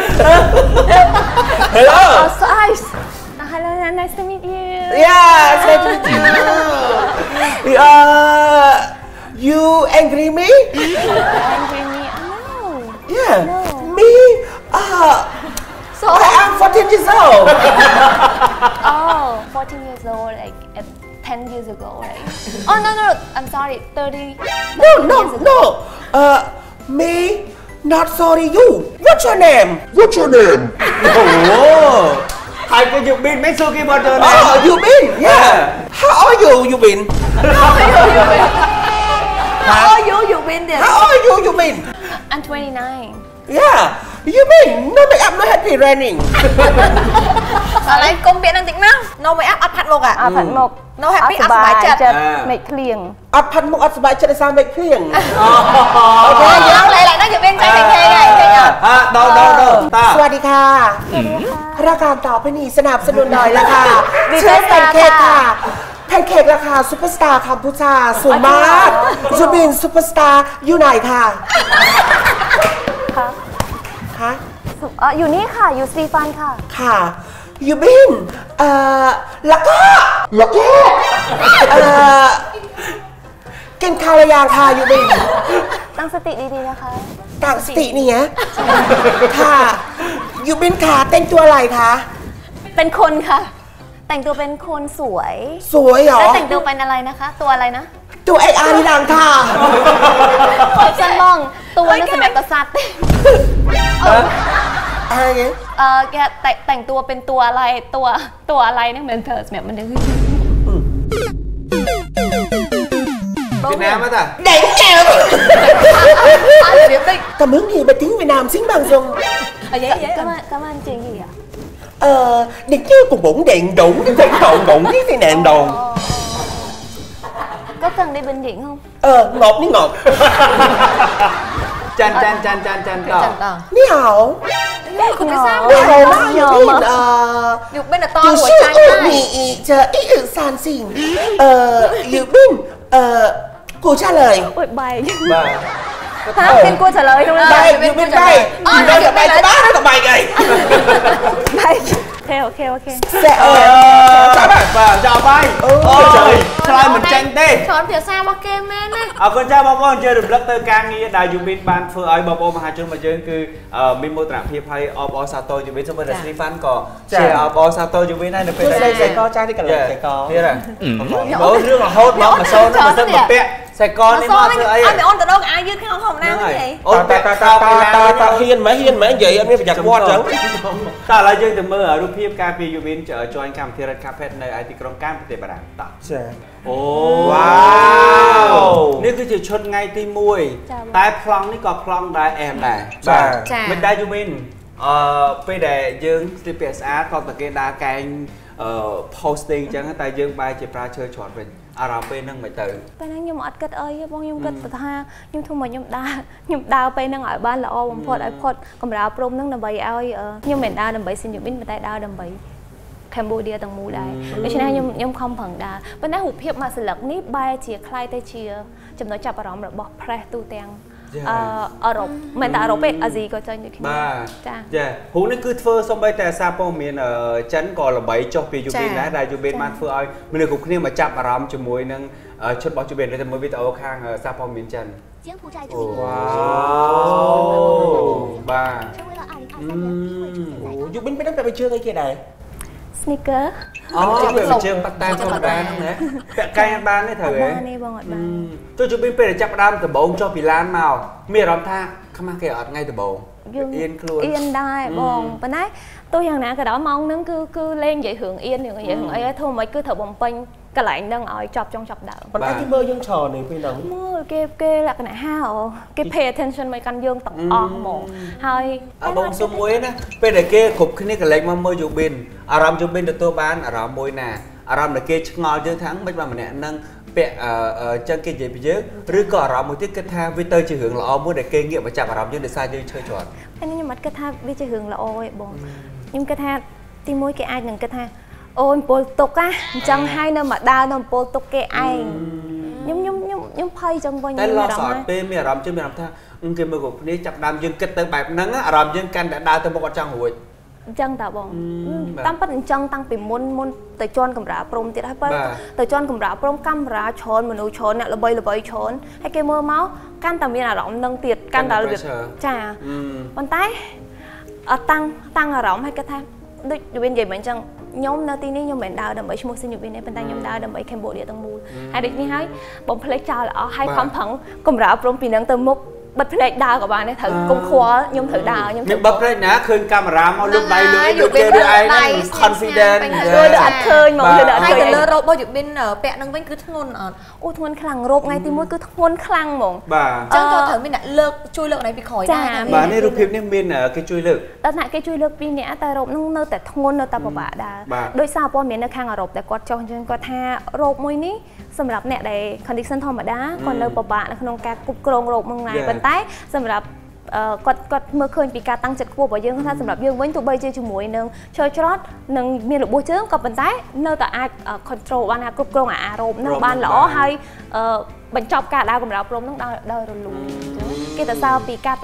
Hello Oh sorry Hello nice to meet you Yeah nice to meet you Uh You angry me? Angry me? Yeah, no. me, uh, so I am fourteen years old. Oh, fourteen years old, like at ten years ago, right? Oh no, no, I'm sorry, thirty. No, no, no. Uh, me, not sorry. You. What's your name? What's your name? Oh, hai cái Dụ Bin mấy xưa kia bao giờ này? Oh, Dụ Bin, yeah. How are you, Dụ Bin? How are you, Dụ Bin? How are you, Dụ Bin? How are you, Dụ Bin? I'm twenty-nine. Yeah, you mean no make up, no happy running. Ở đây công việc đang tính nào? No make up, ắt phạt một à? Ắt phạt một. No happy, ắt sải chật. Make clean. Ắt phạt một, ắt sải chật là sao make clean? Ok, nhớ lại lại nó Dụ Bin chơi thành thế này, thế nhở? À, đâu đâu đâu. สวัสดีค่ะรายการต่อไปนี้สนับสนุนโดยราคาชื่อแพนเค้กค่ะแพนเค้กราคาซุปเปอร์สตาร์คัมพูชาสูงมากยูบินซุปเปอร์สตาร์อยู่ไหนค่ะค่ะค่ะอยู่นี่ค่ะอยู่ซีฟันค่ะค่ะยูบินเอ่อแล้วก็แล้วก็เอ่อกินข้าวหรือยังค่ะยูบินตั้งสติดีๆนะคะตั้งสตินี่ไงค่ะยูบินค่ะเต้นตัวอะไรคะเป็นคนค่ะแต่งตัวเป็นคนสวยสวยเหรอแล้วแต่งตัวเป็นอะไรนะคะตัวอะไรนะตัวไออาร์นี่ดังค่ะฉันมองตัวนั่นสมัยกษัตริย์อะไรเงี้ยเออแกแต่งตัวเป็นตัวอะไรตัวตัวอะไรนั่นเหมือนเธอแบบมันนึก Việt Nam á ta đánh chèo cảm ơn gì mà tiếng Việt Nam xính bằng dùng cảm ơn cảm ơn chuyện gì ạ ờ đừng chơi cùng bụng đèn đụng đèn đụng bụng cái cái đèn đồn có cần đi bệnh viện không ờ ngọt ní ngọt chan chan chan chan chan to ní hảo ní hảo ní hảo mà nhiều ờ dục bên là to của chan nhị chờ ít ự san xỉn ờ dục bên ờ cô trả lời ôi bài bà hả bên cô trả lời luôn bài dục bên bài gì đó là bài cho bác đó là bài này bài ok ok ok sẽ chào bạn và chào bay ôi trời sao mình tranh tê chọn phía xa bắc kem men á ở con trai bông con chơi được lớp tơ ca nghi đại dùng bên ban phơi ấy bông mà hai chân mà chơi cứ mình mua trạm hiệp hay ở ở sao tôi dùng bên xong rồi là Stefan có chơi ở ở sao tôi dùng bên này được bên đây sẽ có trai đi cả lần sẽ có thế này bố riêng là hốt bóng mà sâu nó mà rất một pẹ sẽ con đi mà ấy anh ôn từ đâu ai dứt không không nam cái gì ôn ta ta ta ta ta hiên mấy hiên mấy vậy em mới phải giặt quạt chẳng ta là chơi từ mơ ởรูปភាពការពីយូវីនចុយកម្មវិធី Red Carpet នៅឯទីក្រុងកាំប្រទេសបារាំងតោះចាអូវ៉ាវនេះគឺជាឈុតថ្ងៃទីមួយតែប្លង់នេះក៏ប្លង់ដែរអែមដែរចាមិនដែរយូវីនអឺពេលដែលយើងស្លៀកពាក់ស្អាតក៏តែគេដើរកែងអឺ posting អញ្ចឹងតែយើងបែរជាប្រើឈើច្រត់វិញអារម្មណ៍ពេលហ្នឹងមិនទៅពេលហ្នឹងខ្ញុំអត់គិតអីទេបងខ្ញុំគិតថាខ្ញុំធ្វើមកខ្ញុំដើរខ្ញុំដើរពេលហ្នឹងឲ្យបានល្អបំផុតឲ្យផុតកម្រាលព្រំហ្នឹងដើម្បីឲ្យខ្ញុំមិនដើរដើម្បីស៊ីនយូប៊ីនតែដើរដើម្បីកម្ពុជាទាំងមូលដែរដូច្នេះខ្ញុំខ្ញុំខំប្រឹងដើរប៉ុន្តែរូបភាពមួយស្លឹកនេះបែរជាคล้ายទៅជាចំណុចចាប់អារម្មណ៍របស់ press ទូទាំងអឺអឺរ៉ុបមិនតែអឺរ៉ុបទេអាស៊ីក៏ចេញដូចគ្នាបាទចាចាហូនេះគឺធ្វើសូម្បីតែសារព័ត៌មានចិនក៏ល្បីចុះពីយូប៊ីនដែរដែលយូប៊ីនបានធ្វើឲ្យមនុស្សគ្រប់គ្នាមកចាប់អារម្មណ៍ជាមួយនឹងឈុតរបស់យូប៊ីនតែមើលវីដេអូខាងសារព័ត៌មានចិនអូវ៉ាបាទយូប៊ីនពេលហ្នឹងតែไปជឿអីគេដែរ sneaker អូពេលជើងប៉ាត់តាមធម្មតាហ្នឹងណាពាក់កែងបានទេត្រូវហ៎បានទេបងអត់បានចុះជុំពេលពេលចាប់ដើមដំបូងចុះពីឡានមកមានអារម្មណ៍ថាខ្មាស់គេអត់ថ្ងៃដំបូងអៀនខ្លួនអៀនដែរបងប៉ុន្តែទោះយ៉ាងណាក៏ដោយម៉ោងហ្នឹងគឺគឺលេងនិយាយរឿងអៀនរឿងនិយាយរឿងអីឲ្យធ្វើមិនគឺត្រូវបំពេញកន្លែងហ្នឹងឲ្យចប់ចុងចប់ដើមប៉ុន្តែគេមើលយើងច្រើននេះពេលហ្នឹងមើលគេគេលក្ខណៈហៅគេ pay attention មកកាន់យើងទាំងអស់ហ្មងហើយអបងសុំមួយណាពេលដែលគេគ្រប់គ្នាកន្លែងមកមើលយូប៊ីនអារម្មណ៍យូប៊ីនទទួលបានអារម្មណ៍មួយណាអារម្មណ៍ដែលគេឆ្ងល់យើងថាមិនបានម្នាក់ហ្នឹងពាក់អឺចឹងគេនិយាយពីយើងឬក៏អារម្មណ៍មួយទៀតគិតថាវាទៅជារឿងល្អមួយដែលគេងាកមកចាប់អារម្មណ៍យើងដោយសារយើងឈើច្រត់ពេលនេះខ្ញុំអត់គិតថាវាជារឿងល្អទេបងខ្ញុំគិតថាទីមួយគេអាចនឹងគិតថាអូនពលទុកណាអញ្ចឹងហើយនៅមកដើរនៅពលទុកគេឯងខ្ញុំខ្ញុំខ្ញុំខ្ញុំភ័យចឹងវិញតែឡោះស្អត់ពេលមានអារម្មណ៍ជិះមានអារម្មណ៍ថាគេមើលគ្រប់គ្នាចាប់ដើមយើងគិតទៅបែបហ្នឹងអារម្មណ៍យើងកាន់តែដើរទៅមុខអត់ចង់រួចអញ្ចឹងតើបងតាមពិតអញ្ចឹងតាំងពីមុនមុនទៅជន់កម្រាលព្រំទៀតហើយបើទៅជន់កម្រាលព្រំកាមេរ៉ាច្រើនមនុស្សច្រើនអ្នកល្បីល្បីច្រើនហើយគេមើលមកកាន់តែមានអារម្មណ៍នឹងទៀតកាន់តែចាប៉ុន្តែអត់តាំងតាំងអារម្មណ៍ហើយគេថាដូចយូប៊ីននិយាយមិនអញ្ចឹងខ្ញុំនៅទីនេះខ្ញុំមិនដើរដើម្បីឈ្មោះស៊ីនយូប៊ីនទេប៉ុន្តែខ្ញុំដើរដើម្បីកម្ពុជាទាំងមូលហើយដូចនេះហើយបំភ្លេចចោលអស់ហើយខំប្រឹងកម្រាលព្រំពីនឹងទៅមុខបិទភ្នែកដើរក៏បានដែរត្រូវគុំខ្វល់ខ្ញុំត្រូវដើរខ្ញុំខ្ញុំបិទភ្នែកណាឃើញកាមេរ៉ាមកលើកដៃលើដូចគេឬឯង confident ដូចអត់ឃើញមកគឺអត់ឃើញហើយទៅលើរ៉ូបរបស់យូប៊ីនពាក់នឹងវិញគឺធ្ងន់អត់អូធ្ងន់ខ្លាំងរ៉ូបថ្ងៃទីមួយគឺធ្ងន់ខ្លាំងហ្មងបាទអញ្ចឹងក៏ត្រូវមានអ្នកលើកជួយលើកណៃពីក្រោយដែរបាទនេះរូបភាពនេះមានគេជួយលើកតែអ្នកគេជួយលើកពីរនាក់តែរ៉ូបនឹងនៅតែធ្ងន់នៅតែពិបាកដែរដោយសារព័ត៌មាននៅខាងអឺរ៉ុបតែគាត់ចុះអញ្ចឹងគាត់ថារ៉ូបមួយនេះសម្រាប់អ្នកដែល condition ធម្មតាគាត់នៅពិបាកនៅក្នុងការគ្រប់គ្រងរ៉ូបហ្នឹងដែរប៉ុន្តែសម្រាប់គាត់គាត់មើលឃើញពីការតាំងចិត្តខ្ពស់របស់យើងថាសម្រាប់យើងវិញទោះបីជាជាមួយនឹងឈើច្រត់នឹងមានរបួសជើងក៏ប៉ុន្តែនៅតែអាច control បានថាគ្រប់គ្រងអារ៉ូបនឹងបានល្អហើយបញ្ចប់ការដើរកម្រាលព្រំនឹងដោយដោយរលូនគេទៅសើពីការតាំងចិត្តខ្ព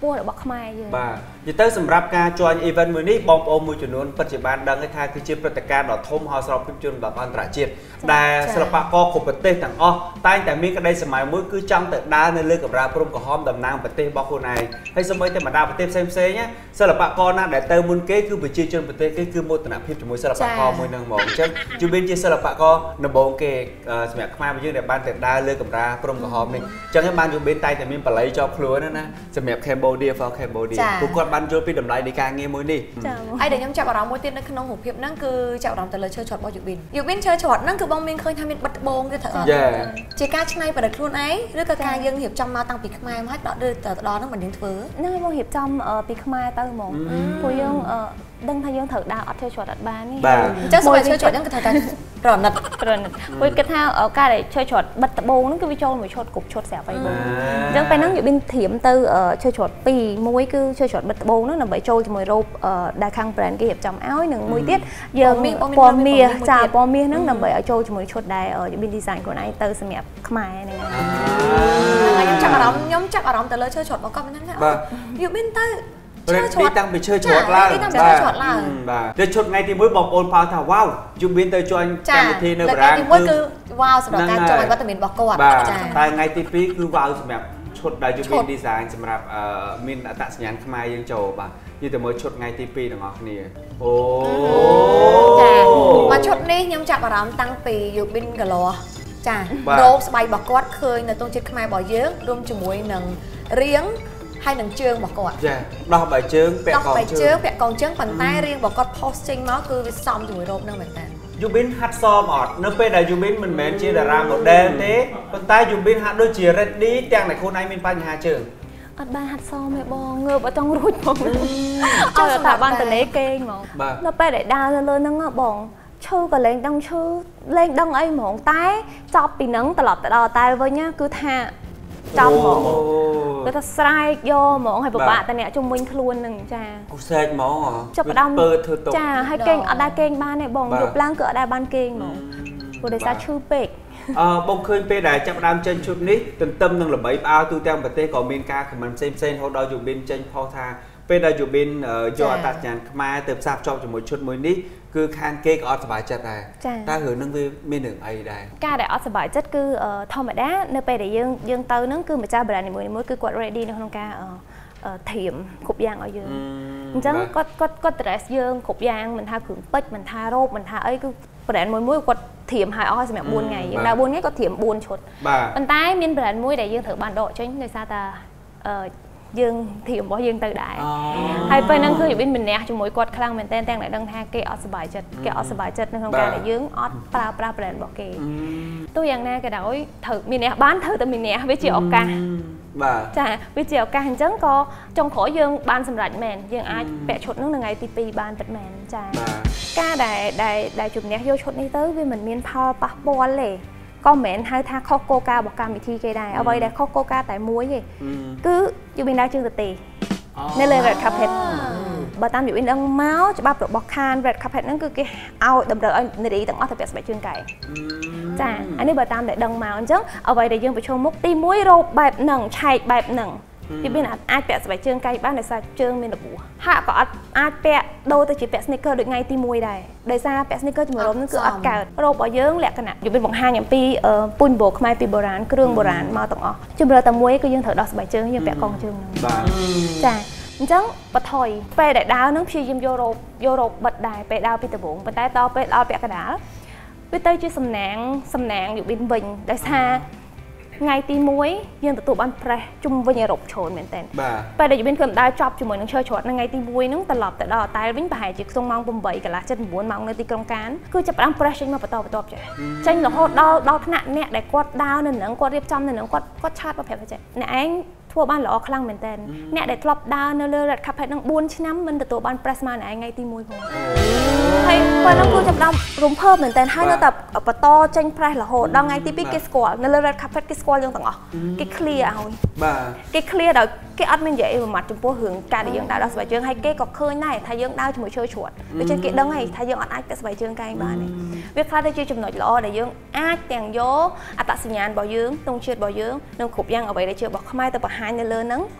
ពោះរបស់ខ្មែរយើងបាទនិយាយទៅសម្រាប់ការ join event មួយនេះបងប្អូនមួយចំនួនពិតជាបានដឹងថាគឺជាព្រឹត្តិការណ៍ដ៏ធំហោស្រពភាពយន្តរបស់អន្តរជាតិដែលសិល្បករគ្រប់ប្រទេសទាំងអស់តែងតែមានក្តីស្រមៃមួយគឺចង់ទៅដើរនៅលើកម្រាលព្រំក្រហមតំណាងប្រទេសរបស់ខ្លួនឯងហើយសូម្បីតែបណ្ដាប្រទេសផ្សេងផ្សេងសិល្បករណាដែលទៅមុនគេគឺប្រជាជនប្រទេសគេគឺមោទនភាពជាមួយសិល្បករមួយនឹងហ្មងអញ្ចឹងជូប៊ីនជាសិល្បករដំបូងគេសម្រាប់ខ្មែរយើងដែលបានទៅដើរលើកម្រាលព្រំក្រហមនេះអញ្ចឹងបានជូប៊ីនតែតែមានបល័យជាប់ខ្លួនណាសម្រាប់ Cambodia for Cambodia ពួកគាត់បានយល់ពីតម្លៃនៃការងារមួយនេះហើយដែលខ្ញុំចាប់អារម្មណ៍មួយទៀតនៅក្នុងរូបភាពហ្នឹងគឺចាប់អារម្មណ៍ទៅលើឈើឆាត់របស់យូប៊ីនយូប៊ីនឈើឆាត់ហ្នឹងគឺបងមានឃើញថាមានបិទត្បូងទេថាជាការច្នៃប្រឌិតខ្លួនឯងឬក៏ការយើងរៀបចំមកតាំងពីខ្មែរមកហើយដល់ទៅដល់ហ្នឹងមិនយើងធ្វើហ្នឹងមករៀបចំពីខ្មែរទៅហ្មងពួកយើងដឹងថាយើងត្រូវដើរអត់ឈើឆាត់អត់បានទេអញ្ចឹងសម្រាប់ឈើឆាត់ហ្នឹងគឺត្រូវតែប្រណិតប្រណិតពួកគិតថាការដែលឈើឆាត់បិទត្បូងហ្នឹងគឺវាចូលមួយឈុតគ្រប់ឈុតស្រាប់ហើយបងអញ្ចឹងពេលហ្នឹងយូប៊ីនធៀមទៅឈើឆាត់ពីរមួយគឺឈើឆាត់បិទត្បូងហ្នឹងដើម្បីចូលជាមួយរ៉ូបដែលខាង brand គេរៀបចំឲ្យនិងមួយទៀតយើងមានពណ៌មាសចាពណ៌មាសហ្នឹងដើម្បីឲ្យចូលជាមួយឈុតដែលយូប៊ីន design ខ្លួនឯងទៅសម្រាប់ខ្មែរហ្នឹងហើយខ្ញុំចាប់អារម្មណ៍ខ្ញុំចាប់អារម្មណ៍ទៅលើឈើឆាត់របស់គាត់ហ្នឹងថាយូប៊ីនទៅព្រឹកទីតាំងពីឈើឆាត់ឡើងបាទបាទទៅឈុតថ្ងៃទីមួយបងប្អូនផៅថាវ៉ាវយូប៊ីនទៅជួយកម្មវិធីនៅបារាំងគឺទីមួយគឺវ៉ាវសម្រាប់ការជួយវត្តមានរបស់គាត់ចាតែថ្ងៃទីពីរគឺវ៉ាវសម្រាប់ឈុតដែលយូប៊ីន design សម្រាប់មានអត្តសញ្ញាណខ្មែរយើងចូលបាទនិយាយទៅមើលឈុតថ្ងៃទីពីរទាំងអស់គ្នាអូចាមកឈុតនេះខ្ញុំចាប់អារម្មណ៍តាំងពីយូប៊ីនកន្លោះចារ៉ូបស្បែករបស់គាត់ឃើញនៅទង់ជាតិខ្មែររបស់យើងរួមជាមួយនឹងរៀងហើយនឹងជើងរបស់គាត់ចាដោះបាយជើងពាក់កងជើងពាក់កងជើងប៉ុន្តែរៀងរបស់គាត់ post ចេញមកគឺវាសមជាមួយរ៉ូបហ្នឹងមែនតើយូប៊ីនហាត់សមអត់នៅពេលដែលយូប៊ីនមិនមែនជាតារា model ទេប៉ុន្តែយូប៊ីនហាត់ដូចជា ready ទាំងតែខ្លួនឯងមានបញ្ហាជើងអត់បានហាត់សមទេបងងើបអត់ចង់រួចបងអត់ថាបានតលេគេងហ្មងនៅពេលដែលដើរនៅលើហ្នឹងបងឈឺក៏លែងដឹងឈឺលែងដឹងអីហ្មងតែចប់ពីហ្នឹងត្រឡប់ទៅដល់តែវិញគឺថាចំហ្មងគឺថាស្រែកយកហ្មងហើយពិបាកតែអ្នកជុំវិញខ្លួននឹងចាគូស្រែកហ្មងចាប់ផ្ដើមពើធ្វើទុកចាហើយគេងអត់ដែរគេងបានទេបងយប់ឡើងគឺអត់ដែរបានគេងហ្មងព្រោះដោយសារឈឺពេកអឺបងឃើញពេលដែលចាប់ផ្ដើមចេញឈុតនេះទន្ទឹមនឹងល្បីផ្អើលទូទាំងប្រទេសក៏មានការខមមិនផ្សេងផ្សេងរហូតដល់យូប៊ីនចេញផុសថាពេលដែលយូប៊ីនយកអត្តសញ្ញាណខ្មែរទៅផ្សារភ្ជាប់ជាមួយឈុតមួយនេះគឺខាងគេក៏អត់សប្បាយចិត្តដែរតែរឿងហ្នឹងវាមានរឿងអីដែរការដែលអត់សប្បាយចិត្តគឺធម្មតានៅពេលដែលយើងយើងទៅហ្នឹងគឺម្ចាស់ brand នីមួយៗគឺគាត់ ready នៅក្នុងការធៀមគ្រប់យ៉ាងឲ្យយើងអញ្ចឹងគាត់គាត់គាត់ dress យើងគ្រប់យ៉ាងមិនថាគ្រឿងពេជ្រមិនថារ៉ូបមិនថាអីគឺ brand មួយមួយគាត់ធៀមឲ្យអស់សម្រាប់បួនថ្ងៃយើងដល់បួនថ្ងៃគាត់ធៀមបួនឈុតប៉ុន្តែមាន brand មួយដែលយើងត្រូវបានដកចេញដោយសារតែយើងធៀមរបស់យើងទៅដែរហើយពេលហ្នឹងគឺយូប៊ីនម្នាក់ជាមួយគាត់ខ្លាំងមែនតើទាំងតែដឹងថាគេអត់សប្បាយចិត្តគេអត់សប្បាយចិត្តនៅក្នុងការដែលយើងអត់ប្រើប្រាស់ brand របស់គេទោះយ៉ាងណាក៏ដោយត្រូវមានអ្នកបានត្រូវតែមានអ្នកវាជាឱកាសបាទចាវាជាឱកាសអញ្ចឹងក៏ចុងក្រោយយើងបានសម្រេចមែនយើងអាចពាក់ឈុតហ្នឹងនៅថ្ងៃទីពីរបានពិតមែនចាការដែលដែលដែលជំនះយកឈុតនេះទៅវាមិនមានផលប៉ះពាល់ទេក៏មិនមែនហៅថាខុសគោលការណ៍របស់កម្មវិធីគេដែរអ្វីដែលខុសគោលការណ៍តែមួយទេគឺយូប៊ីនដើរជើងទទេនៅលើ red carpet បើតាមយូប៊ីនដឹងមកច្បាប់របស់ខាន red carpet ហ្នឹងគឺគេឲ្យតម្រូវឲ្យនារីទាំងអស់ទៅពាក់ស្បែកជើងកែចាអានេះបើតាមដែលដឹងមកអញ្ចឹងអ្វីដែលយើងប្រឈមមុខទីមួយរ៉ូបបែបហ្នឹងឆែកបែបហ្នឹងយូប៊ីនអាចពាក់ស្បែកជើងកែបានដោយសារជើងមានរបួសហាក់ក៏អត់អាចពាក់ដូរទៅជាពាក់ sneaker ដូចថ្ងៃទីមួយដែរដោយសារពាក់ sneaker ជាមួយរ៉ូបហ្នឹងគឺអត់កើតរ៉ូបរបស់យើងលក្ខណៈយូប៊ីនបង្ហាញអំពីពុញបោខ្មែរពីបុរាណគ្រឿងបុរាណមកទាំងអស់ជំរឿតែមួយគឺយើងត្រូវដោះស្បែកជើងយើងពាក់កងជើងហ្នឹងបាទចាអញ្ចឹងបថុយពេលដែលដើរហ្នឹងព្យាយាមយករ៉ូបយករ៉ូបបិទដែរពេលដើរពីដំបូងប៉ុន្តែដល់ពេលដល់ពាក់កណ្ដាលវាទៅជាសំណាងសំណាងយូប៊ីនវិញដោយសារថ្ងៃទីមួយយើងទទួលបាន press ជុំវិញអឺរ៉ុបច្រើនមែនតើពេលដែលយូប៊ីនគឺមិនដើរចប់ជាមួយនឹងឈើច្រាត់នៅថ្ងៃទីមួយហ្នឹងត្រឡប់ទៅដល់តែវិញប្រហែលជាខ្ទង់ម៉ោងeightកន្លះជិតnineម៉ោងនៅទីក្រុងកានគឺចាប់ផ្ដើម press ចេញមកបន្តបន្តចេះចេញរហូតដល់ដល់ថ្នាក់អ្នកដែលគាត់ដើរនៅនឹងគាត់រៀបចំនៅនឹងគាត់គាត់ឆាតមកប្រាប់ថាចេះអ្នកឯងធ្វើបានល្អខ្លាំងមែនតើអ្នកដែលធ្លាប់ដើរនៅលើ red carpet ហ្នឹងfourឆ្នាំមិនទទួលបាន press មកនៅថ្ងៃទីoneផងហើយពេលហ្នឹងគឺចាប់ដើមរំភើបមែនតើហើយនៅតែបន្តចេញ press រហូតដល់ថ្ងៃទីtwoគេស្គាល់នៅលើ red carpet គេស្គាល់យើងទាំងអស់គេ clear ឲ្យបាទគេ clear ដល់គេអត់មាននិយាយអីមួយម៉ាត់ចំពោះរឿងការដែលយើងដើរដល់ស្បែកជើងហើយគេក៏ឃើញដែរថាយើងដើរជាមួយឈើច្រាត់ដូច្នេះគេដឹងហើយថាយើងអត់អាចពាក់ស្បែកជើងកែងបានទេវាខ្លះទៅជាចំណុចល្អដែលយើងអាចទាំងយកអត្តសញ្ញាណរបស់យើងទង់ជាតិរបស់យើងនិងគ្រប់យ៉ាងអ្វីដែលជារបស់ខ្មែរទៅបង្ហាញនៅលើហ្នឹង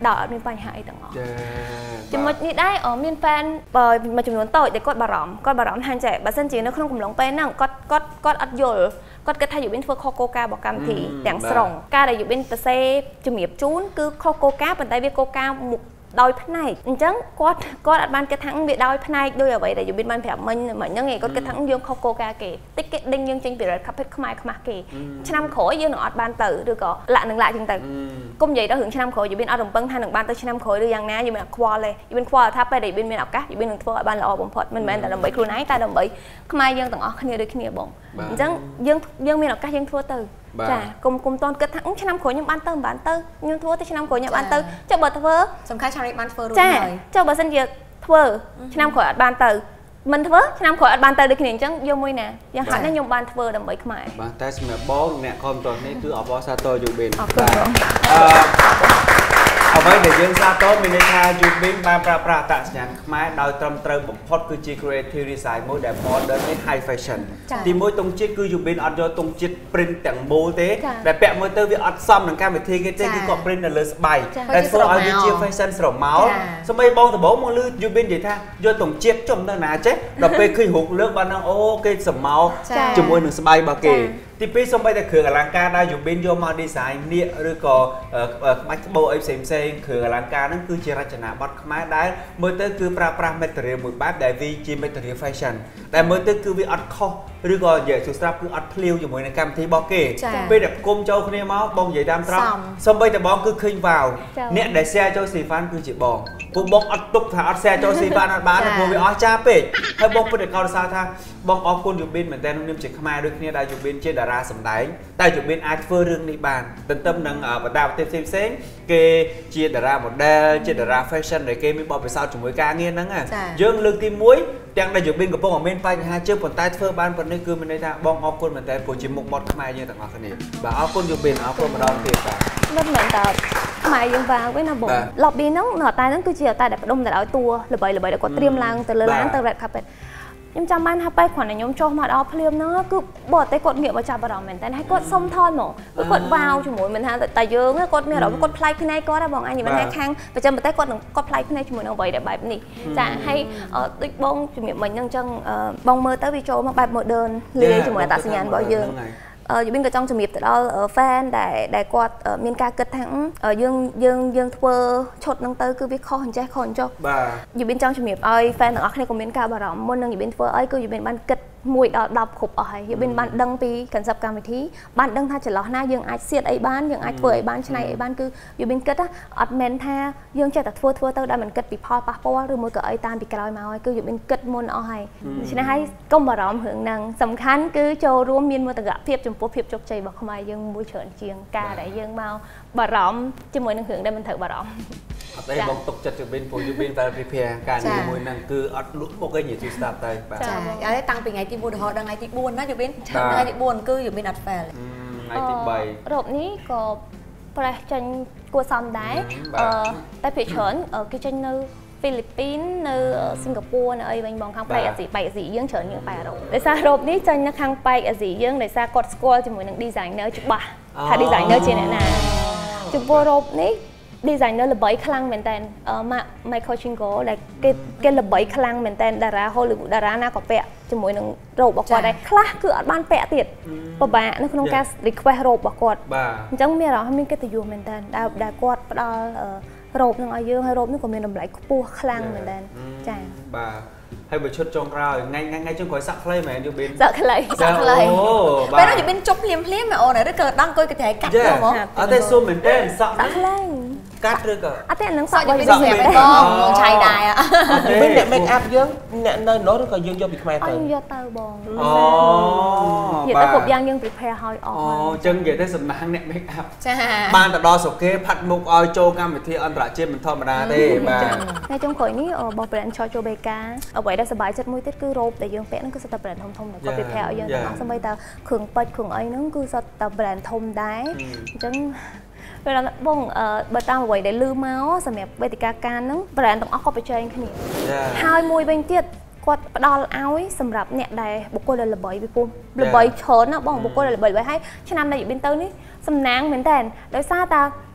ដោយអត់មានបញ្ហាអីទាំងអស់ចំណុចនេះដែរមានហ្វេនមួយចំនួនតូចដែលគាត់បារម្ភគាត់បារម្ភថាចេះបើសិនជានៅក្នុងកំឡុងពេលហ្នឹងគាត់គាត់គាត់អត់យល់គាត់គិតថាយូប៊ីនធ្វើខុសគោលការណ៍របស់កម្មវិធីទាំងស្រុងការដែលយូប៊ីនសរសេរជំរាបជូនគឺខុសគោលការណ៍ប៉ុន្តែវាគោលការណ៍មុខដោយផ្នែកអញ្ចឹងគាត់គាត់អត់បានគិតថាវាដោយផ្នែកដោយអ្វីដែលយូប៊ីនបានប្រាប់មិញមិញហ្នឹងឯងគាត់គិតថាយើងខុសគោលការណ៍គេតិចគេដេញយើងចេញពី Red Carpet ខ្មែរខ្មាស់គេឆ្នាំក្រោយយើងនឹងអត់បានទៅឬក៏លាក់នឹងលាក់ចឹងទៅគុំនិយាយដល់រឿងឆ្នាំក្រោយយូប៊ីនអត់រំពឹងថានឹងបានទៅឆ្នាំក្រោយឬយ៉ាងណាយូប៊ីនអត់ខ្វល់ទេយូប៊ីនខ្វល់ថាពេលដែលយូប៊ីនមានឱកាសយូប៊ីននឹងធ្វើឲ្យបានល្អបំផុតមិនមែនតែដើម្បីខ្លួនឯងតែដើម្បីខ្មែរយើងទាំងអស់គ្នាដូចគ្នាបងអញ្ចឹងយើងយើងមានឱកាសយើងធ្វើទៅចាគុំគុំតន់គិតថាឆ្នាំក្រោយខ្ញុំបានទៅមិនបានទៅខ្ញុំធ្វើទៅឆ្នាំក្រោយខ្ញុំបានទៅចុះបើធ្វើសំខាន់ឆ្នាំនេះបានធ្វើរួចហើយចុះបើសិនជាធ្វើឆ្នាំក្រោយអត់បានទៅមិនធ្វើឆ្នាំក្រោយអត់បានទៅដូចគ្នាអញ្ចឹងយកមួយណាយ៉ាងហោចណាស់ខ្ញុំបានធ្វើដើម្បីខ្មែរបាទតែសម្រាប់បងអ្នកខមតនេះគឺអបអរសាទរយូប៊ីនអរគុណបងអឺអ្វីដែលយើងសាទរមានន័យថាយូប៊ីនបានប្រើប្រាស់អត្តសញ្ញាណខ្មែរដោយត្រឹមត្រូវបំផុតគឺជា creative design មួយដែល modern នេះ high fashion ទីមួយទង់ជាតិគឺយូប៊ីនអត់យកទង់ជាតិ print ទាំងមូលទេដែលពាក់មើលទៅវាអត់សមនឹងកម្មវិធីគេទេគឺគាត់ print នៅលើស្បែកដែលធ្វើឲ្យវាជា fashion ស្រមោលសូម្បីបងដំបូងមកលឺយូប៊ីននិយាយថាយកទង់ជាតិចំទៅណាចេះដល់ពេលឃើញរូបលើកបានអូគេស្រមោលជាមួយនឹងស្បែករបស់គេទីពីរសូម្បីតែគ្រឿងអលង្ការដែលយូប៊ីនយកមក design នាគឬក៏ក្បាច់ក្បូរអីផ្សេងផ្សេងគ្រឿងអលង្ការហ្នឹងគឺជារចនាបថខ្មែរដែលមើលទៅគឺប្រើប្រាស់ material មួយបែបដែលវាជា material fashion ដែលមើលទៅគឺវាអត់ខុសឬក៏និយាយទូស្រាប់គឺអត់ភ្លាវជាមួយនឹងកម្មវិធីរបស់គេពេលដែលគុំចូលគ្នាមកបងនិយាយតាមត្រង់សូម្បីតែបងគឺឃើញវ៉ាវអ្នកដែល share ចូល Stefan គឺជាបងពួកបងអត់ទុកថាអត់ share ចូល Stefan អត់បានព្រោះវាអស់ចាពេកហើយបងពិតតែកោតសរសើរថាបងអរគុណយូប៊ីនមែនតើខ្ញុំជាខ្មែរដូចគ្នាដែលយូប៊ីនជាតារាសម្ដែងតែយូប៊ីនអាចធ្វើរឿងនេះបានទន្ទឹមនឹងបណ្ដាប្រទេសផ្សេងៗគេជាតារា model ជាតារា fashion ដែលគេមានបទពិសោធន៍ជាមួយការងារហ្នឹងយើងលើកទីមួយទាំងដែលយូប៊ីនកំពុងមានបញ្ហាជើងប៉ុន្តែធ្វើបានប៉ុណ្ណេះគឺមានន័យថាបងអរគុណមែនតើព្រោះជាមុខមាត់ខ្មែរយើងទាំងអស់គ្នាបាទអរគុណយូប៊ីនអរគុណម្ដងទៀតបាទមិនមែនតើខ្មែរយើងវ៉ាវិញណាបង lobby ហ្នឹងនៅតែហ្នឹងគឺជាតែដែលបដុំទៅឲ្យតួល្បីល្បីដែលគាត់ត្រៀមឡើងទៅលើឡានទៅ Red Carpet ខ្ញុំចាំបានថាពេលគ្រាន់តែខ្ញុំចុះមកដល់ភ្លាមហ្នឹងគឺបរទេសគាត់ងាកមកចាប់អារម្មណ៍មែនតើហើយគាត់សុំថយមកគាត់វ៉ាវជាមួយមិនថាតែយើងគាត់មានអារម្មណ៍គាត់ប្លែកភ្នែកគាត់ហ្នឹងបងអញមិនថាខាងប្រចាំប្រទេសគាត់នឹងគាត់ប្លែកភ្នែកជាមួយនឹងអ្វីដែលបែបនេះចាហើយដូចបងជំរាបមិញហ្នឹងអញ្ចឹងបងមើលទៅវាចូលមកបែប modern លាយជាមួយអត្តសញ្ញាណរបស់យើងយូប៊ីនក៏ចង់ជំរាបទៅដល់ fan ដែលដែលគាត់មានការគិតថាយើងយើងយើងធ្វើឈុតហ្នឹងទៅគឺវាខុសអញ្ចេះខុសអញ្ចោះបាទយូប៊ីនចង់ជំរាបឲ្យ fan ទាំងអស់គ្នាក៏មានការបារម្ភមុននឹងយូប៊ីនធ្វើអីគឺយូប៊ីនបានគិតមួយដល់ដប់គ្រប់អស់ហើយយូប៊ីនបានដឹងពី concept កម្មវិធីបានដឹងថាចន្លោះណាយើងអាចសៀតអីបានយើងអាចធ្វើអីបានឆ្នៃអីបានគឺយូប៊ីនគិតអត់មែនថាយើងចេះតែធ្វើធ្វើទៅដែលមិនគិតពីផលប៉ះពាល់ឬមួយក៏អីតាមពីក្រោយមកហើយគឺយូប៊ីនគិតមុនអស់ហើយដូច្នេះហើយកុំបារម្ភរឿងហ្នឹងសំខាន់គឺចូលរួមមានមោទកភាពចំពោះភាពជោគជ័យរបស់ខ្មែរយើងមួយច្រើនជាងការដែលយើងមកបារម្ភជាមួយនឹងរឿងដែលមិនត្រូវបារម្ភអត់ទេបងទុកចិត្តយូប៊ីនព្រោះយូប៊ីនតែ prepare ការងារមួយហ្នឹងគឺអត់លក់មុខឯងនិយាយទូស្ដាប់ទៅបាទចាហើយតាំងពីថ្ងៃទីមួយរហូតដល់ថ្ងៃទីបួនណាយូប៊ីនថ្ងៃទីបួនគឺយូប៊ីនអត់ fail ថ្ងៃទីបីរ៉ូបនេះក៏ប្រេះចេញគួរសមដែរអឺតែភាគច្រើនគេចេញនៅហ្វីលីពីននៅសិង្ហបុរីនៅអីវិញបងខាងប៉ែកអាស៊ីប៉ែកអាស៊ីយើងច្រើនជាងប៉ែអឺរ៉ុបដោយសាររ៉ូបនេះចេញនៅខាងប៉ែកអាស៊ីយើងដោយសារគាត់ស្គាល់ជាមួយនឹង designer ច្បាស់ថា designer ជាអ្នកណាចំពោះរ៉ូបនេះ designer ល្បីខ្លាំងមែនតើ Michael Chingo ដែលគេគេល្បីខ្លាំងមែនតើតារា Hollywood តារាណាក៏ពាក់ជាមួយនឹងរ៉ូបរបស់គាត់ដែរខ្លះគឺអត់បានពាក់ទៀតពិបាកនៅក្នុងការ request រ៉ូបរបស់គាត់អញ្ចឹងមានអារម្មណ៍មានកិត្តិយសមែនតើដែលគាត់ផ្ដល់រ៉ូបនឹងឲ្យយើងហើយរ៉ូបនេះក៏មានតម្លៃខ្ពស់ខ្លាំងមែនតើចា៎បាទហើយបើឈុតចុងក្រោយថ្ងៃថ្ងៃចុងក្រោយសាក់ខ្លីមែនយូប៊ីនសាក់ខ្លីសាក់ខ្លីពេលនោះយូប៊ីនជប់ភ្លាមភ្លាមមែនអូនឬក៏ដល់អង្គុយកាត់កាត់ទៅហ្មងអត់ទេស៊ុំមែនទេសាក់ខ្លីកាត់ឬក៏អត់ទេនឹងសាក់យូប៊ីនស្រាប់ទេបងឆៃដែរមានអ្នក make up យើងអ្នកនៅនោះឬក៏យើងយកពីខ្មែរទៅយើងយកទៅបងអូនិយាយទៅគ្រប់យ៉ាងយើង prepare ឲ្យអស់អូអញ្ចឹងនិយាយទៅសំណាងអ្នក make up ចាបានទៅដល់ស្រុកគេផាត់មុខឲ្យចូលកម្មវិធីអន្តរជាតិមិនធម្មតាទេបាទថ្ងៃចុងក្រោយនេះរបស់ brand Chocho Beka អ្វីដែលសប្បាយចិត្តមួយទៀតគឺរ៉ូបដែលយើងពាក់ហ្នឹងគឺសុទ្ធតែ brand ធំធំដែលគាត់ prepare ឲ្យយើងទាំងអស់សូម្បីតែគ្រឿងពេជ្រគ្រឿងអីហ្នឹងគឺសុទ្ធតែ brand ធំដែរអញ្ចឹងពេលបងបើតាមអ្វីដែលលឺមកសម្រាប់វេទិកាការហ្នឹង brand ទាំងអស់ក៏ប្រជែងគ្នាហើយមួយវិញទៀតគាត់ផ្ដល់ឲ្យសម្រាប់អ្នកដែលបុគ្គលដែលល្បីពីពុំល្បីច្រើនណាបងបុគ្គលដែលល្បីល្បីហើយឆ្នាំដែលយូប៊ីនទៅនេះសំណាងមែនតើដោយសារតា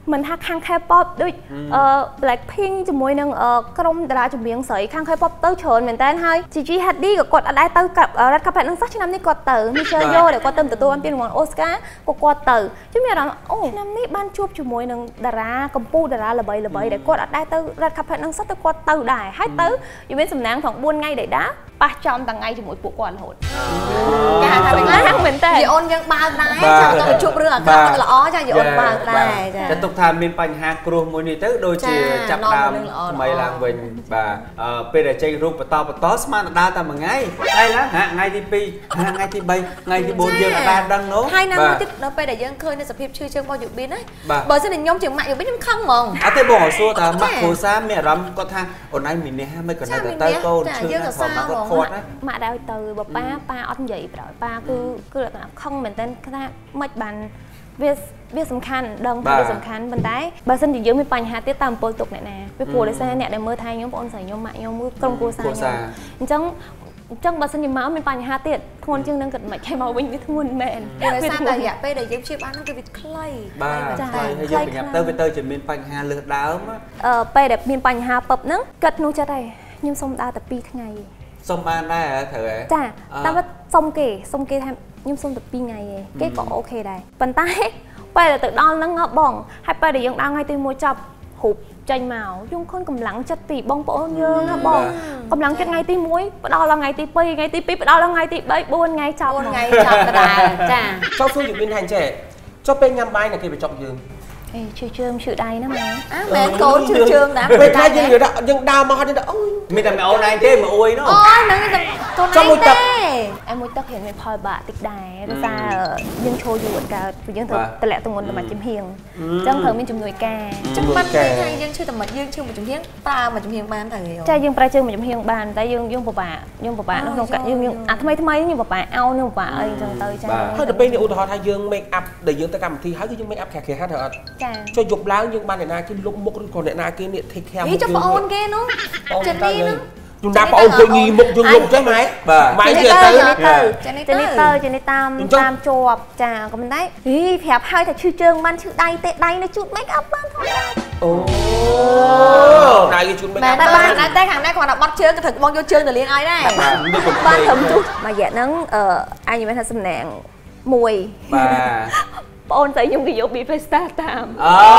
mình ha khang K-popដូច Blackpink ជាមួយនឹងក្រុមតារាចម្រៀងស្រីខាង K-pop ទៅច្រើនមែនតើហើយ Gigi Hadid ក៏គាត់អត់ដែរទៅ Red Carpet នឹងសោះឆ្នាំនេះគាត់ទៅ Michelle Yeoh ដែលគាត់ទៅទទួលពានរង្វាន់ Oscar ក៏គាត់ទៅខ្ញុំមានអារម្មណ៍អូឆ្នាំនេះបានជួបជាមួយនឹងតារាកម្ពុជាតារាល្បីៗដែលគាត់អត់ដែរទៅ Red Carpet នឹងសោះទៅគាត់ទៅដែរហើយទៅយមានសំណាងផងបួនថ្ងៃដែលដែរប៉ះចំតាំងថ្ងៃជាមួយពួកគាត់រហូតគេហៅថាខ្លាំងមែនតើយីអូនយើងបើកដែរចាំទៅជួបរឿងអាក្រក់ល្អចាយីអូនបើកដែរចាតែទុកថាមានបញ្ហាគ្រោះមួយនេះទៅដូចជាចាប់ដើមថ្មីឡើងវិញបាទពេលដែលចេញរូបបន្តបន្តស្មានដើរតែមួយថ្ងៃហើយណាថ្ងៃទីពីរថ្ងៃទីបីថ្ងៃទីបួនយើងអត់ដឹងនោះហើយណាមួយទៀតដល់ពេលដែលយើងឃើញនៅសភាពឈឺជើងរបស់យុប៊ីនហ្នឹងបើសិនតែខ្ញុំជាម៉ាក់យុប៊ីនខ្ញុំខឹងហ្មងអត់ទេបងសួរថាម៉ាក់គ្រូសាមានអារម្មណ៍គាត់ថាអូនឯងមាននេះមិនក៏នៅតែទៅកូនឈឺណាស់ផងគាត់គាត់ណាម៉ាក់ដែរទៅបើប៉ាប៉ាអត់និយាយប្រហែលប៉ាគឺគឺលក្ខណៈខឹងមែនតើថាមិនបានវាវាសំខាន់ដឹងថាវាសំខាន់ប៉ុន្តែបើសិនជាយើងមានបញ្ហាទៀតតាមអំពើទុកអ្នកណាវាព្រោះដោយសារអ្នកដែលមើលថែខ្ញុំបងអូនស្រីខ្ញុំម៉ាក់ខ្ញុំក្រុមគ្រួសារខ្ញុំអញ្ចឹងអញ្ចឹងបើសិនជាមកមានបញ្ហាទៀតធ្ងន់ជាងនឹងគិតមិនខែមកវិញវាធ្ងន់មែនដោយសារតែរយៈពេលដែលយើងព្យាបាលហ្នឹងគឺវាខ្លីបាទចាហើយយើងប្រញាប់ទៅវាទៅជាមានបញ្ហាលើសដើមអឺពេលដែលមានបញ្ហាពឹបហ្នឹងគិតនោះចិត្តហើយខ្ញុំសុំដើរតែពីរថ្ងៃសុំបានដែរត្រូវហ៎ចាតែว่าសុំគេសុំគេថាខ្ញុំសុំតែពីរថ្ងៃឯងគេក៏អូខេដែរប៉ុន្តែពេលទៅដល់ហ្នឹងបងហើយពេលដែលយើងដល់ថ្ងៃទីមួយចប់រូបចេញមកយើងខូនកម្លាំងចិត្តពីបងប្អូនយើងណាបងកម្លាំងចិត្តថ្ងៃទីមួយផ្ដល់ដល់ថ្ងៃទីពីរថ្ងៃទីពីរផ្ដល់ដល់ថ្ងៃទីបីបួនថ្ងៃចប់បួនថ្ងៃចប់ដែរចាចប់សួរយុប៊ីនថាអញ្ចេះចុះពេលញ៉ាំបាយនៅគេបញ្ចប់យើងអេឈឺជើងឈឺដៃណាម៉ែអើមែនកូនឈឺជើងដែរពេលខ្លះយើងយើងដើរមកហ្នឹងអូយមានតែអូនឯងទេមកអួយនោះអូហ្នឹងតែកូនឯងទេអែមួយទឹករៀងមានផលបាក់តិចដែរដោយសារយើងឈរយូរអត់កើតព្រោះយើងត្រូវតម្លាក់ទម្ងន់ទៅមកចំហៀងអញ្ចឹងត្រូវមានជំនួយការចាំបាត់តែយើងឈឺតែមកយើងឈឺមកចំហៀងប្រើមកចំហៀងបានទៅចាយើងប្រើជើងមកចំហៀងបានតែយើងយើងពិបាកយើងពិបាកក្នុងកាយើងអាថ្មីថ្មីយើងពិបាកអោនយើងពិបាកអីអញ្ចឹងទៅចាហើយដល់ពេលនេះឧទាហរណ៍ថាយើង make up ដែលយើងទៅកម្មវិធីហើយគឺយើង make up ក្រាស់ៗទៅអត់ចាចុះយប់ឡើងយើងបានអ្នកណាគេលុបមុខឬក៏អ្នកណាគេនេះ take care មុខយើងចុះបងអូនគេនោះចិននេះនោះchúng ta có ông nghi mục dương lục chứ mấy mấy giờ tới trên đi tới trên đi tam tam chụp chà còn mình đấy ý phép hai thằng chư trương ban chữ đay tệ đay nó chút make up ban thôi ồ đây cái chút make up ban này tay hàng này còn đọc bắt chương cái thực bong vô chương từ liên ai đây ban thầm chút mà dạ nắng ờ ai như vậy thật xinh nàng mùi bọn thấy nhung cái dấu bị Festa tam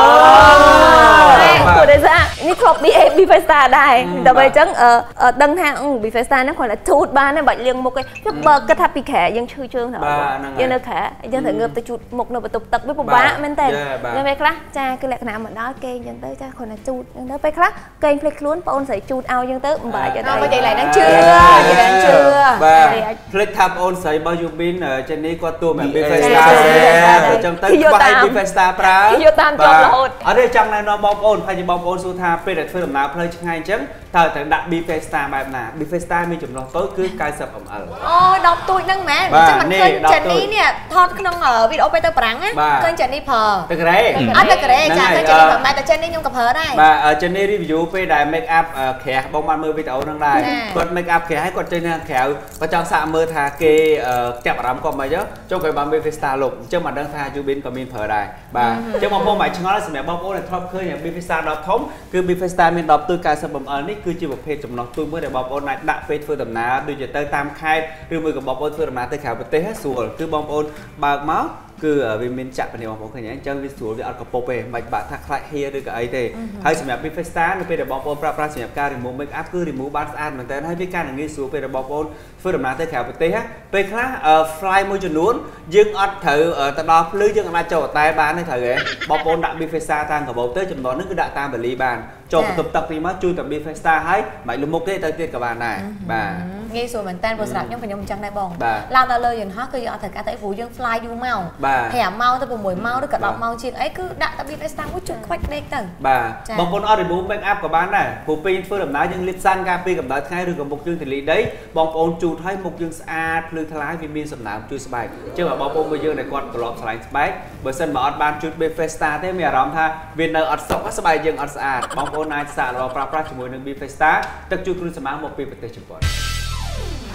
của đại gia ní thuộc đi em bị Festa đây đặc biệt chẳng ở ở đăng hàng bị Festa nó còn là chút ba nó bệnh liên một cái chút bờ cái tháp bị khẻ dân chơi chương hả dân nó khẻ dân thử ngược tới chút một nồi tục tập với một bá men tên dân về khác cha cái lẹt nào mà đó kê dân tới cha còn là chút dân tới về khác kê flex luôn bọn thấy chút ao dân tới bài cho đây vậy lại đang chưa vậy đang chưa flex tháp ôn sấy bao nhiêu pin ở trênนี้qua tour mà bị Festa tới bài đi Festa pra vô tam chọn là hột ở đây trong này nó bom ôn phải chỉ bom ôn số tha pe để phơi làm nào phơi ngay chứ thời thời đặt đi Festa bài nào đi Festa mình chụp nó tối cứ cài sập ẩm ẩm ôi đọc tôi nâng mẹ chắc mình kênh Trần Ní nè thọt không ở video Peter Prang á kênh Trần Ní phờ từ cái đấy à từ cái đấy chả kênh Trần Ní phờ mai từ Trần Ní nhung cặp hờ đây bà ở Trần Ní review pe đài make up khẻ bông ban mưa video nâng đài còn make up khẻ hay còn trên khẻ và trong xạ mưa thà kê kẹp rắm còn mày chứ trong cái bàn Festa lục chứ mà đang tha chú bên còn mình phở đài bà chứ mà hôm mày chúng nó là mẹ bông ôn là top khơi nhà Festa đọc thống cứ Festa mình đọc từ cái sản phẩm ở nick cứ chỉ một phê trong nó tôi mới để bông ôn này đã phê phơi tầm ná đôi giờ tới tam khai rồi mới có bông ôn phơi tầm ná tới khảo tê hết sủa cứ bông ôn bạc máu cứ ở bên mình chạm vào nhiều bông ôn nhá chân vi sủa với ăn cà phê mạch bạn thắc lại here được cái ấy thế hay sản phẩm Festa nó bây giờ bông ôn pra pra sản phẩm ca remove make up cứ remove bát ăn mình tới hay với ca là nghe sủa bây giờ bông ôn phơi tầm ná tới khảo tê hết về khác fly môi trường nuốt dương ăn thử ở tại đó lưới dương là chỗ tay bán này thử ấy bông ôn đã bị Festa tăng cả bầu tới chấm đó nước cứ đã tam và ly bàn cho tập tập thì má chui tập đi Festa hay mày luôn một cái tới tiền cả bạn này bà nghe rồi mình tên vừa sạch nhưng phải nhung trăng đây bông làm ta lời dần hết cứ giờ thật cả tại vụ dương fly du màu hẻ mau tới vùng mùi mau tới cả đọc mau chuyện ấy cứ đã tập đi Festa có chút khoách đây từng bà bông con ở bố make up của bạn này bố pin phơi làm đá dương lip san cà phê cầm đá thay rồi còn một dương thì lý đấy bông ôn chu thấy một dương a lư thái vì min sầm nạm chui sbài chứ mà bông ôn bây giờ này còn còn lọp sải sbài bữa sân mà ở ban chui bên Festa thế mẹ rắm tha viên nơi ở sọc sbài dương ở sài bông ôn này sạเราปราบปรามជាមួយនឹង Bifesta ទឹកជួយគ្រូសមាងមកពីប្រទេសជប៉ុន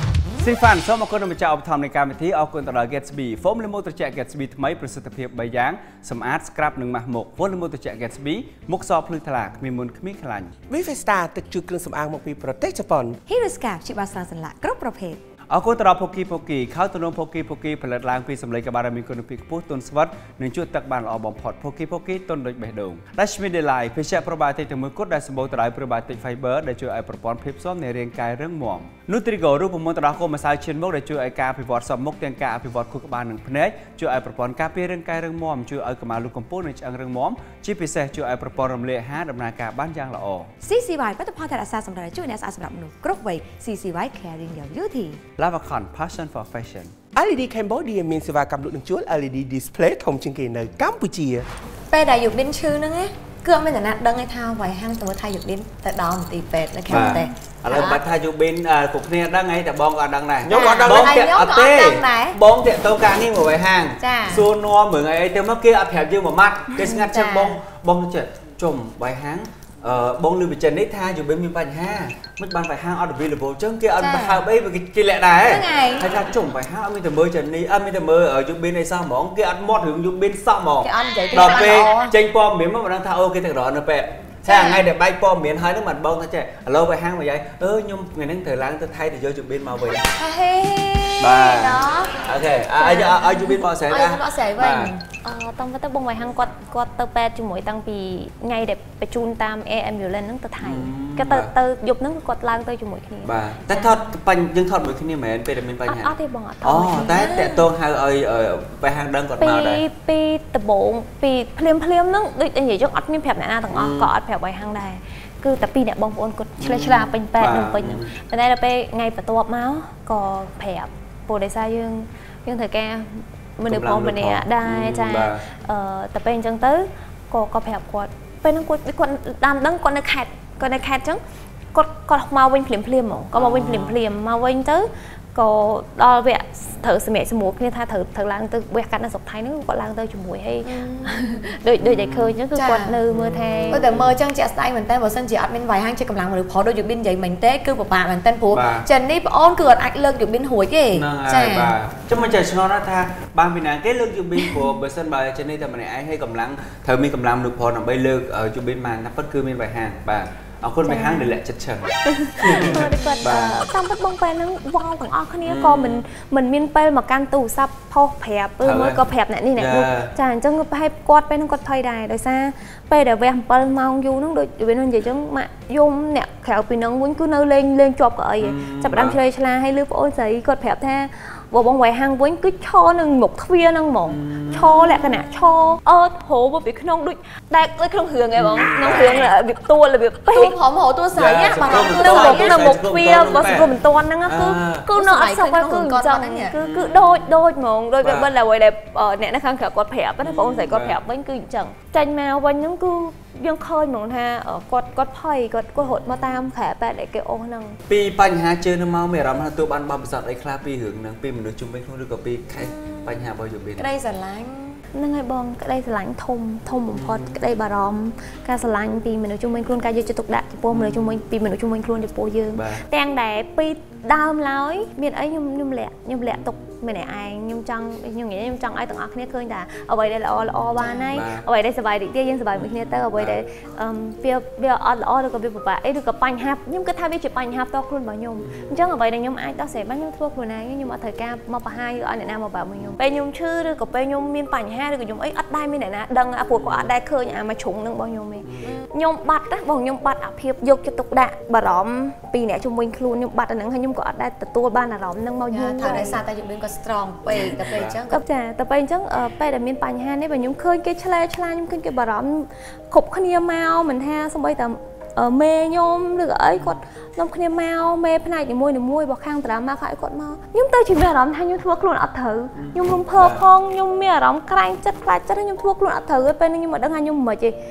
ស៊ីហ្វាន់សូមអរគុណដល់ម្ចាស់ឧបត្ថម្ភនៃកម្មវិធីអរគុណទៅដល់ Gatsby ហ្វូមលីម៉ូត្រជាក់ Gatsby ថ្មីប្រសិទ្ធភាពបីយ៉ាងសម្អាតស្ក្រាប់និងម៉ាស់មុខហ្វូមលីម៉ូត្រជាក់ Gatsby មុខសភ្លឺថ្លាគ្មានមុនគ្មានខ្លាញ់ Vivesta ទឹកជូរគ្រឿងសម្អាងមកពីប្រទេសជប៉ុន Hiroscap ជាបាសាសន្លាក់គ្រប់ប្រភេទអរគុណទៅដល់ Poki Poki ខោទំនង Poki Poki ផលិតឡើងពីសម្លេងកបារមានគុណភាពខ្ពស់ទន់ស្វិតនិងជួយទឹកបានល្អបំផុត Poki Poki ទន់ដូចបេះដូង Rashmi Delight ភេសជ្ជៈ probiotic ទាំងមួយគត់ដែលសម្បូរទៅដោយ probiotic fiber ដែលជួយឲ្យប្រព័ន្ធភាពស៊ាំនៃរាងកាយរឹងមាំ Nutrigo រូបមន្តទៅដល់កូនម្សៅឈាមមុខដែលជួយឲ្យការអភិវឌ្ឍសពមុខទាំងការអភិវឌ្ឍខួរក្បាលនិងភ្នែកជួយឲ្យប្រព័ន្ធការពាររាងកាយរឹងមាំជួយឲ្យកម្មាលូកកម្ពស់និងឆ្អឹងរឹងមាំជាពិសេសជួយឲ្យប្រព័ន្ធរំលាយអាហារដំណើរការបានយ៉ាងល្អស៊ី ស៊ី វ៉ៃ ផលិតផលថែរក្សាសម្រាប់ជួយអ្នកស្អាតសម្រាប់មនុស្សគ្រប់វ័យ ស៊ី ស៊ី វ៉ៃ Caring Your Beauty Lavacon Passion for Fashion แอล อี ดี Cambodia មានសេវាកម្មលក់នឹងជួល แอล อี ดี Display ធំជាងគេនៅកម្ពុជាពេលដែលយកប៊ិនឈឺហ្នឹងណាគឺអត់មានអ្នកណាដឹងឯថាវ៉ៃហាំងទៅមើលថាយកប៊ិនទៅដល់មន្ទីរពេទ្យនៅខាងប្រទេសឥឡូវបាត់ថាយកប៊ិនគ្រប់គ្នាដឹងឯងតែបងក៏អត់ដឹងដែរខ្ញុំអត់ដឹងបងតែអត់ទេបងតាក់ទងការងារមកវ៉ៃហាំងសួរនាំមើលអីទៅមកគេអត់ប្រាប់យើងមួយម៉ាត់គេស្ងាត់ចឹងបងបងចេះជុំវ៉ៃហាំងអឺបងលឺបច្ចេកនេះថាយកប៊ិនមានបញ្ហាមិនបានវ៉ៃហាំងអត់ available ចឹងគេអត់បើហើបអីគេលាក់ដែរហើយថាជុំវ៉ៃហាំងអត់មានតែមើលចេះនេះអត់មានតែមើលយកប៊ិនអីសោះហ្មងគេអត់មាត់រឿងយកប៊ិនសោះហ្មងគេអត់និយាយដល់ពេលចេញព័ត៌មានមកមិនដឹងថាអូគេទៅរកនៅពេទ្យតែថ្ងៃដែលបែកព័ត៌មានហើយហ្នឹងមិនបងថាចេះឥឡូវវ៉ៃហាំងមកយាយអឺខ្ញុំថ្ងៃហ្នឹងត្រូវឡើងទៅថៃទៅយកយកប៊ិនមកវិញហេបាទអូខេឲ្យឲ្យយកប៊ិនមកស្រែណាមកស្រែវិញអឺតាំងទៅបងវ៉ៃហាំងគាត់គាត់ទៅពេទ្យជាមួយតាំងពីថ្ងៃដែលបញ្ជូនតាម Air Ambulance ហ្នឹងទៅថៃគាត់ទៅទៅយប់ហ្នឹងគាត់ឡើងទៅជាមួយគ្នាបាទតែថតបញ្ញយើងថតមួយគ្នាមែនពេលដែលមានបញ្ហាអត់ទេបងអត់អូតែតាក់ទងហៅឲ្យវ៉ៃហាំងដឹងគាត់មកដែរពីពីដំបូងពីភ្លាមភ្លាមហ្នឹងដូចនិយាយយើងអត់មានប្រាប់អ្នកណាទាំងអស់ក៏អត់ប្រាប់វ៉ៃហាំងដែរគឺតែពីអ្នកបងប្អូនគាត់ឆ្លេះឆ្លាពេញពេទ្យនៅពេញហ្នឹងតែដល់ពេលថ្ងៃបន្ទាប់មកក៏ប្រាប់ពលដោយសារយើងយើងត្រូវការមនុស្សផងម្នាក់ដែរចាអឺតែពេលអញ្ចឹងទៅក៏ក៏ប្រាប់គាត់ពេលហ្នឹងគាត់គាត់តាមដឹងគាត់នៅខេត្តគាត់នៅខេត្តអញ្ចឹងគាត់គាត់មកវិញភ្លាមភ្លាមហ្មងគាត់មកវិញភ្លាមភ្លាមមកវិញទៅក៏ដល់វគ្គត្រូវសម្រាប់សម្រួលគ្នាថាត្រូវត្រូវឡើងទៅវគ្គកាត់នៅស្រុកថៃហ្នឹងគាត់ឡើងទៅជាមួយហើយដូចដូចតែឃើញអញ្ចឹងគឺគាត់នៅមើលថែតែមើលអញ្ចឹងជាក់ស្ដែងមែនតើបើសិនជាអត់មានវ៉ៃហាំងជាកម្លាំងមនុស្សផលដូចយូប៊ីននិយាយមិញទេគឺពិបាកមែនតើព្រោះចិននេះបងអូនគឺអត់អាចលើកយូប៊ីនរួចទេចា៎បាទចាំមិនចេះឆ្ងល់ថាបានពីណាគេលើកយូប៊ីនព្រោះបើសិនបើចិននេះតែម្នាក់ឯងហើយកម្លាំងត្រូវមានកម្លាំងមនុស្សផលដើម្បីលើកយូប៊ីនមកណាពិតគឺមានវ៉ៃហាំងបាទអរគុណវ៉ៃហាំងដែលលាក់ចិត្តឈឹងគាត់តាមពិតបងពេលហ្នឹងវល់ទាំងអស់គ្នាក៏មិនមិនមានពេលមកកាន់ទូរស័ព្ទផុសប្រាប់ឬមួយក៏ប្រាប់អ្នកនេះអ្នកនោះចាអញ្ចឹងប្រហែលគាត់ពេលហ្នឹងគាត់ភ័យដែរដោយសារពេលដែលវះbảyម៉ោងយូរហ្នឹងដូចវានឹងនិយាយអញ្ចឹងម៉ាក់យំអ្នកក្រៅពីហ្នឹងវិញគឺនៅលេងលេងជាប់កៅអីចាប់ដើមឆ្លេឆ្លាហើយលឺប្អូនស្រីគាត់ប្រាប់ថាបងវ៉ៃហាំងវិញគឺឈរនឹងមុខទ្វារហ្នឹងហ្មងឈរលក្ខណៈឈរអើហូបពីក្នុងដូចតែដូចក្នុងរឿងឯងបងក្នុងរឿងរបៀបទួលរបៀបពេកហមហូទួលស្រីណាបងនៅមុខនៅមុខទ្វារបើសង្គ្រោះមិនតាន់ហ្នឹងគឺគឺនៅអត់សុខគឺអញ្ចឹងគឺគឺដូចដូចហ្មងដូចបើតែអ្វីដែលអ្នកនៅខាងក្រៅគាត់ប្រាប់ណាបងស្រីគាត់ប្រាប់វិញគឺអញ្ចឹងចាញ់មកវិញហ្នឹងគឺយើងឃើញហ្មងថាគាត់គាត់ភ័យគាត់គាត់រត់មកតាមខែប៉ែតដែលគេអូសហ្នឹងពីបញ្ហាជើងនឹងមកមានអារម្មណ៍ថាទូបានបបពិសោធន៍អីខ្លះពីរឿងហ្នឹងពីមនុស្សជុំវិញខ្លួនឬក៏ពីខែបញ្ហារបស់យូប៊ីនក្តីស្រឡាញ់ហ្នឹងហើយបងក្តីស្រឡាញ់ធំធំបំផុតក្តីបារម្ភការស្រឡាញ់ពីមនុស្សជុំវិញខ្លួនការយកចិត្តទុកដាក់ចំពោះមនុស្សជុំវិញពីមនុស្សជុំវិញខ្លួនចំពោះយើងទាំងដែលពីដើមឡើយមានអីខ្ញុំខ្ញុំលាក់ខ្ញុំលាក់ទុកម្នាក់ឯងខ្ញុំចង់ខ្ញុំនិយាយខ្ញុំចង់ឲ្យទាំងអស់គ្នាឃើញថាអ្វីដែលល្អល្អបានហើយអ្វីដែលសុបាយរីករាយយើងសុបាយមួយគ្នាទៅអ្វីដែលអឺវាវាអត់ល្អឬក៏វាពិបាកអីឬក៏បញ្ហាខ្ញុំគិតថាវាជាបញ្ហាផ្ទាល់ខ្លួនរបស់ខ្ញុំអញ្ចឹងអ្វីដែលខ្ញុំអាចដោះស្រាយបានខ្ញុំធ្វើខ្លួនឯងខ្ញុំអត់ត្រូវការមកបង្ហាញឬឲ្យអ្នកណាមកប្រាប់ខ្ញុំពេលខ្ញុំឈឺឬក៏ពេលខ្ញុំមានបញ្ហាឬក៏ខ្ញុំអីអត់ដែរមានអ្នកណាដឹងព្រោះគាត់អត់ដែរឃើញអាមួយជ្រុងនឹងរបស់ខ្ញុំទេខ្ញុំបាត់ណាបងខ្ញុំបាត់អាភាពយកចិត្តទុកដាក់បារម្ភពីអ្នកជុំវិញខ្លួនខ្ញុំបាត់អាហ្នឹងហើយខ្ញុំក៏អត់ដែរទទួលបានអារម្មណ៍ហ្នឹងមកយូរថាដោយសារតែយូរគាត់ strong ពេកតែពេលអញ្ចឹងគាត់ចាតែពេលអញ្ចឹងពេលដែលមានបញ្ហានេះបើខ្ញុំឃើញគេឆ្លែឆ្លាខ្ញុំឃើញគេបារម្ភគ្រប់គ្នាមកមិនថាសូម្បីតែមេខ្ញុំឬក៏អីគាត់នាំគ្នាមកមេផ្នែកនីមួយនីមួយរបស់ខាងតារាមកឲ្យគាត់មកខ្ញុំទៅជាមានអារម្មណ៍ថាខ្ញុំធ្វើខ្លួនអត់ត្រូវខ្ញុំរំភើបផងខ្ញុំមានអារម្មណ៍ក្រែងចិត្តខ្លាចចិត្តខ្ញុំធ្វើខ្លួនអត់ត្រូវពេលនេះខ្ញុំមិនដឹងថាខ្ញុំមិនទេ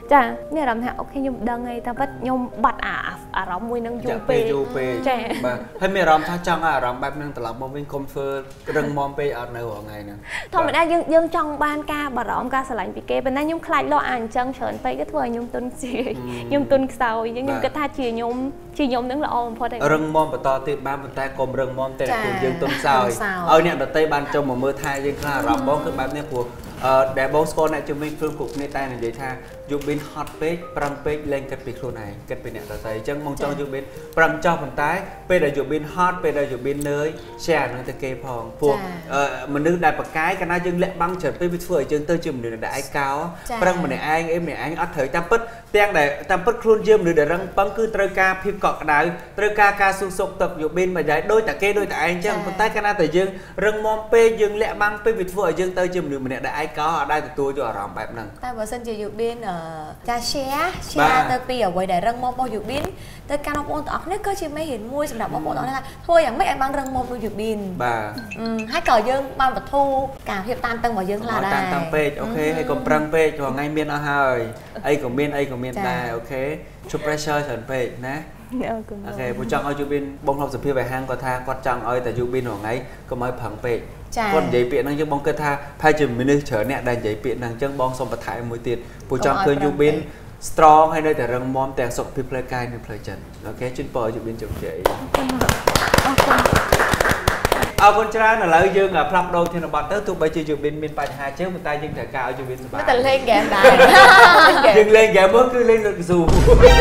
ចាមានអារម្មណ៍ថាអូខេខ្ញុំដឹងហើយតែពិតខ្ញុំបាត់អាអារម្មណ៍មួយនឹងយូរពេកយូរពេកចាបាទហើយមានអារម្មណ៍ថាចង់អារម្មណ៍បែបហ្នឹងត្រឡប់មកវិញកុំធ្វើរឹងមាំពេកអត់នៅរាល់ថ្ងៃហ្នឹងធម្មតាយើងយើងចង់បានការបារម្ភការស្រឡាញ់ពីគេប៉ុន្តែខ្ញុំខ្លាចលោះអាអញ្ចឹងច្រើនពេកទៅធ្វើឲ្យខ្ញុំទុនខ្សោយខ្ញុំទុនខ្សោយអញ្ចឹងខ្ញុំគិតថាជាខ្ញុំជាខ្ញុំនឹងល្អបំផុតហើយរឹងមាំបន្តទៀតបានប៉ុន្តែកុំរឹងមាំតែខ្លួនយើងទុនខ្សោយឲ្យអ្នកដទៃបានចុះមកមើលថែយើងខ្លះអារម្មណ៍បងគឺបែបនេះព្រោះអឺដែលបងស្គាល់អ្នកជំនាញព្រមគ្រប់គ្នាតែនិយាយថាយូប៊ីនហត់ពេកប្រឹងពេកលែងគិតពីខ្លួនឯងគិតពីអ្នកដទៃអញ្ចឹងមកចង់យូប៊ីនប្រឹងចោះប៉ុន្តែពេលដែលយូប៊ីនហត់ពេលដែលយូប៊ីននឿយ share នឹងទៅគេផងពួកមនុស្សដែលប្រកាយកាលណាយើងលាក់បាំងច្រើនពេកវាធ្វើឲ្យយើងទៅជាមនុស្សដែលឯកោប្រឹងម្នាក់ឯងអីម្នាក់ឯងអត់ត្រូវតាមពិតទាំងដែលតាមពិតខ្លួនយើងមនុស្សដែលរឹងប៉ឹងគឺត្រូវការភាពកក់ក្ដៅត្រូវការការស៊ូសុកទឹកយូប៊ីនមិនដែរដូចតែគេដូចតែឯងអញ្ចឹងប៉ុន្តែកាលណាតែយើងរឹងមាំពេកយើងលាក់បាំងពេកវាធ្វើឲ្យយើងទៅជាមនុស្សម្នាក់ដែលឯកោអត់ដែលទទួលយកអារម្មណ៍បែបហ្នឹងតែបើសិនជាយូប៊ីនចា share share ទៅពីអ្វីដែលរឹងមាំរបស់យូប៊ីនទៅកាន់បងប្អូនទាំងអស់គ្នាគឺជាមេរៀនមួយសម្រាប់បងប្អូនទាំងអស់គ្នាធ្វើយ៉ាងម៉េចឲ្យបានរឹងមាំដូចយូប៊ីនបាទហើយក៏យើងបានបន្ធូរការភាពតានតឹងរបស់យើងខ្លះដែរតានតឹងពេកអូខេហើយកុំប្រឹងពេករាល់ថ្ងៃមានអស់ហើយអីក៏មានអីក៏មានដែរអូខេជប់ pressure ច្រើនពេកណាអរគុណអូខេពួកចង់ឲ្យយូប៊ីនបងធ្លាប់សភាឲ្យហាងគាត់ថាគាត់ចង់ឲ្យតែយូប៊ីនរាល់ថ្ងៃកុំឲ្យប្រឹងពេកគាត់និយាយពាក្យហ្នឹងយើងបងគិតថាផែជាមនុស្សច្រើនអ្នកដែលនិយាយពាក្យហ្នឹងអញ្ចឹងបងសូមបន្ថែមមួយទៀតពួកចង់ឃើញយូប៊ីន strong ហើយនៅតែរឹងមាំទាំងសុខភាពផ្លូវកាយនិងផ្លូវចិត្តអូខេជូនពរយូប៊ីនជោគជ័យអរគុណច្រើនឥឡូវយើងផ្លាប់ដូរធានបទទៅទោះបីជាយូប៊ីនមានបញ្ហាជើងប៉ុន្តែយើងត្រូវការឲ្យយូប៊ីនសុបាយតែលេងហ្គេមដែរយើងលេងហ្គេមមកគឺលេងលោកស៊ូ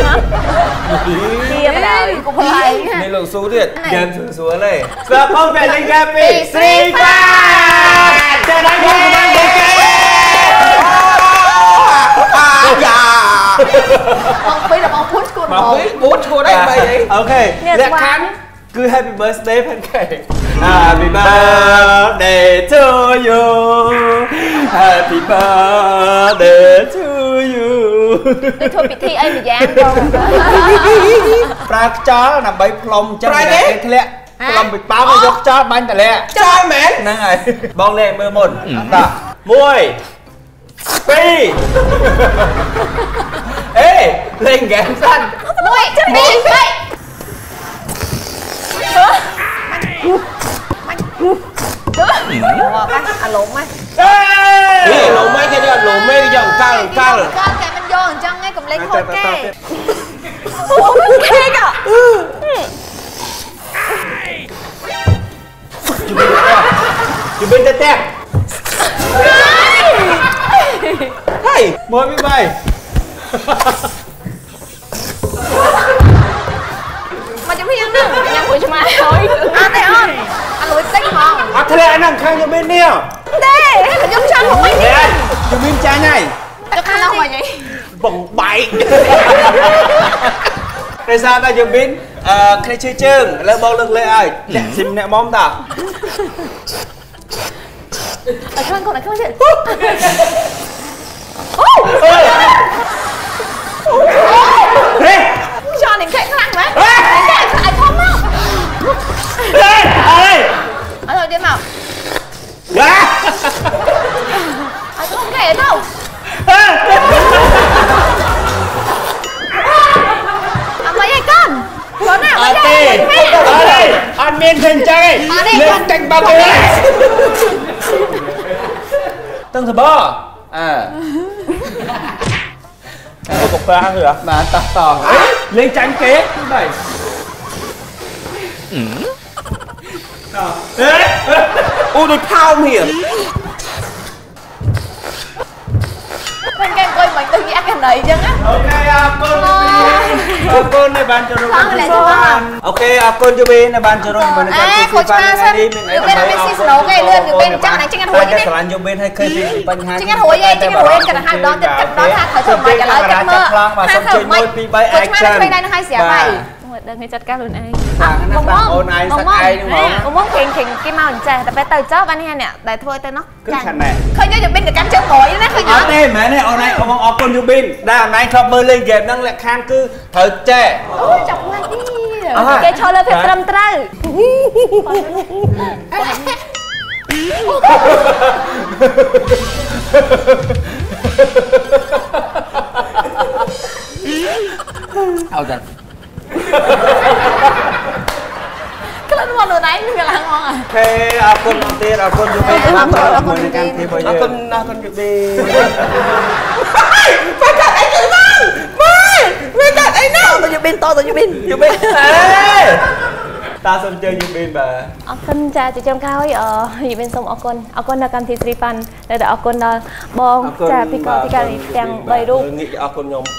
ទៀតដែរកុំខ្លាចលេងលោកស៊ូទៀតហ្គេមស្រួលៗទេស្គាល់ផងតែលេងហ្គេមពីស្រីប៉ាចាដៃបងបានគេគេយ៉ាបងពីដល់បងពួនឈួតបងពីពួនឈួតអីបីអីអូខេលក្ខខណ្ឌគឺ Happy Birthday Pancake Happy birthday to you Happy birthday to you ដូចធ្វើពិធីអីម្យ៉ាងបងប្រើខ្យល់ដើម្បីផ្លុំចិត្តគេធ្លាក់ផ្លុំពីប៉ោមកយកខ្យល់បាញ់តលាក់ខ្យល់មែនហ្នឹងហើយបងលេងមើលមុនតោះមួយពីរអេលេងហ្គេមសិនមួយពីរបីអាឡូម៉េអេឡូម៉េគេអាឡូម៉េយ៉ាងកាល់កាល់កាល់តែមិនយកអញ្ចឹងឯងកុំលេងខូចគេអូគេកជុំវិញទៅតែហេមួយពីបីមកជំនាញហ្នឹងញ៉ាំមួយឆ្មាហើយអត់ទេអូនអត់លួចតិចហ្មងអត់ធ្លាក់ហ្នឹងខាងជំនាញនេះទេខ្ញុំចាំមកវិញជំនាញចាញ់ហើយទៅខាងនោះមកអីបងបែកតែសារតែជំនាញអឺគ្នាជើជើងឥឡូវបងលើកលេឲ្យលាក់ស៊ីមអ្នកមុំតើអត់ខាងកូនអត់ខាងទៀតហេចង់នឹងខែខ្លាំងមែនអាចធំមកហេអើយអត់ទៀតមកវ៉ាអត់ធំគេទៅអត់មកឯកូនកូនណាអត់ទេអត់ទេអត់មានទេអញ្ចឹងឯងលេងតែបាក់ទេតឹងសបអើអូកប្រាហ៎បាទតោះតោះលេងចាញ់គេបែបអឺអូដូចថោមហៀមិនគេអង្គុយមិនទៅញាក់កណ្ដីអញ្ចឹងណាអូខេអរគុណអរគុណដែលបានចូលរួមអូខេអរគុណយូប៊ីនដែលបានចូលរួមជាមួយនឹងការពិភាក្សានេះមានអីទៅមានស៊ីស្នូកឯងលឿនយូប៊ីនអញ្ចឹងណាចឹងរួយនេះស្រឡាញ់យូប៊ីនឲ្យឃើញពីបញ្ហាចឹងរួយឯងចឹងរួយគាត់ហៅដល់ទឹកទឹកដល់ថាត្រូវធ្វើមិនឥឡូវគាត់មើលបាទសុំជួយមួយពីរបី action ជួយដៃនឹងឲ្យស្រាប់ហើយដឹងគេចាត់ការខ្លួនឯងបងបងអូនឯងសាក់ឯងហ្មងបងគេគេគេមកអញ្ចេះតែពេលទៅចុះបាននេះអ្នកដែលធ្វើទៅនោះចាឆានណែឃើញយូប៊ីនទៅកាន់ជើងប្រួយណាឃើញអត់ទេមែនទេអូនឯងបងអរគុណយូប៊ីនដែលអូនឯងធ្លាប់មើលលេងហ្គេមហ្នឹងលក្ខខណ្ឌគឺត្រូវចេះអូចាប់មកទីគេឈរលើភាពត្រឹមត្រូវเอาจัดก็เลยวันไหนมึงกำลังมองอ่ะโอเคเอาคนมาเตะเอาคนอยู่เป็นเอาคนเอาคนในการเทปเยอะเอาคนเอาคนอยู่เป็นไม่จัดไอ้จุ๊บ้างไม่ไม่จัดไอ้น้องตัวอยู่เป็นตัวตัวอยู่เป็นอยู่เป็นตาสนใจอยู่เป็นแบบออกคนจะจะจำก้าวเอออยู่เป็นสมออกคนออกคนในการทีสรีฟันแต่ออกคนเราบองจะพิการพิการแต่งใบรูปงี้ออกคนยม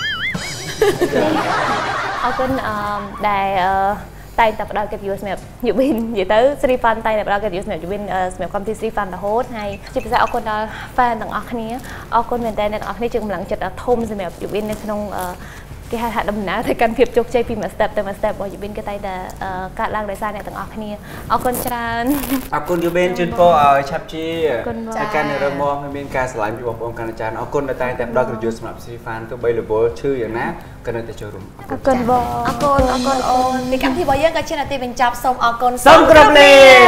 ออกคนได้tay tập đào kẹp US map dự bin dự tới Sri Fan tay tập đào kẹp US map dự bin map công ty Sri Fan là hốt hay chỉ phải ở con fan tầng ở này ở con miền tây này ở này chừng lặng chật ở thôm rồi map dự bin này không cái hạt đầm ná thì cần kịp chụp chơi phim mà step tới mà step vào dự bin cái tay là cả lang đại sa này tầng ở này ở con tràn ở con dự bin chuyên po ở chắp chi cái can này rơm mong bên ca slime bị bọc ông can tràn ở con tay tập đào kẹp US map Sri Fan tôi bây giờ bố chữ vậy ná cái này tôi chơi rùm ở con bò ở con ở con ôn thì cảm thấy bao nhiêu cái trên là tiền mình chọc xong ở con xong cầm nè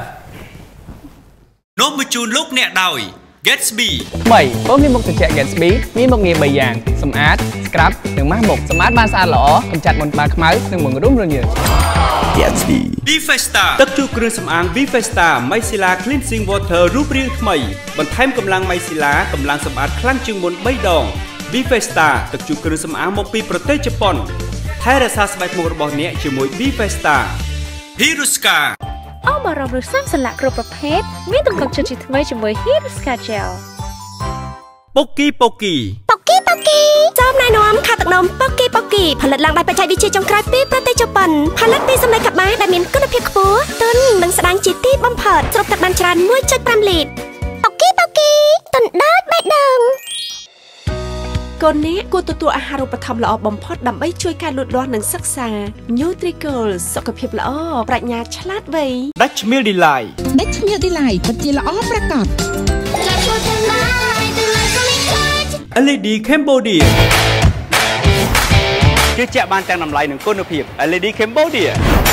nốt một chút lúc nè đòi Gatsby ថ្មីបងមានមុខត្រជាក់ Gatsby មានមុខងារបីយ៉ាងសម្អាត scrub និងម៉ាស់មុខសម្អាតបានស្អាតល្អកម្ចាត់មុនក្បាលខ្មៅនិងបង្រួមរញើស Gatsby Vifesta ទឹកជូរគ្រឿងសម្អាង Vifesta Micellar Cleansing Water រូបរាងថ្មីបន្ថែមកម្លាំង Micellar កម្លាំងសម្អាតខ្លាំងជាងមុនបីដង Vifesta ទឹកជូរគ្រឿងសម្អាងមកពីប្រទេសជប៉ុនថែរក្សាស្បែកមុខរបស់អ្នកជាមួយ Vifesta Hiruska អមរំឬសាំស្លាក់គ្រប់ប្រភេទមានទំនុកចិត្តជាថ្មីជាមួយ Hiruska Gel Poki Poki Poki Poki ចូលណែនាំខាទឹកនំ Poki Poki ផលិតឡើងដោយបច្ចេកវិទ្យាចុងក្រោយពីប្រទេសជប៉ុនផលិតពីសំណាញ់កបាដែលមានគុណភាពខ្ពស់ទន់និងស្ដាងជាទីបំផុតស្រូបទឹកបានច្រើន មួយចុចប្រាំ លីត្រ Poki Poki ទន់ដូចបេះដូងកូនអ្នកគួរទទួលអាហារូបត្ថម្ភល្អបំផុតដើម្បីជួយការលូតលាស់និងសិក្សា Nutricol សុខភាពល្អប្រាជ្ញាឆ្លាតវៃ Dutch Meal Delight Dutch Meal Delight ពិតជាល្អប្រាកដแอล อี ดี Cambodia ជឿជាក់បានទាំងតម្លៃនិងគុណភាព แอล อี ดี Cambodia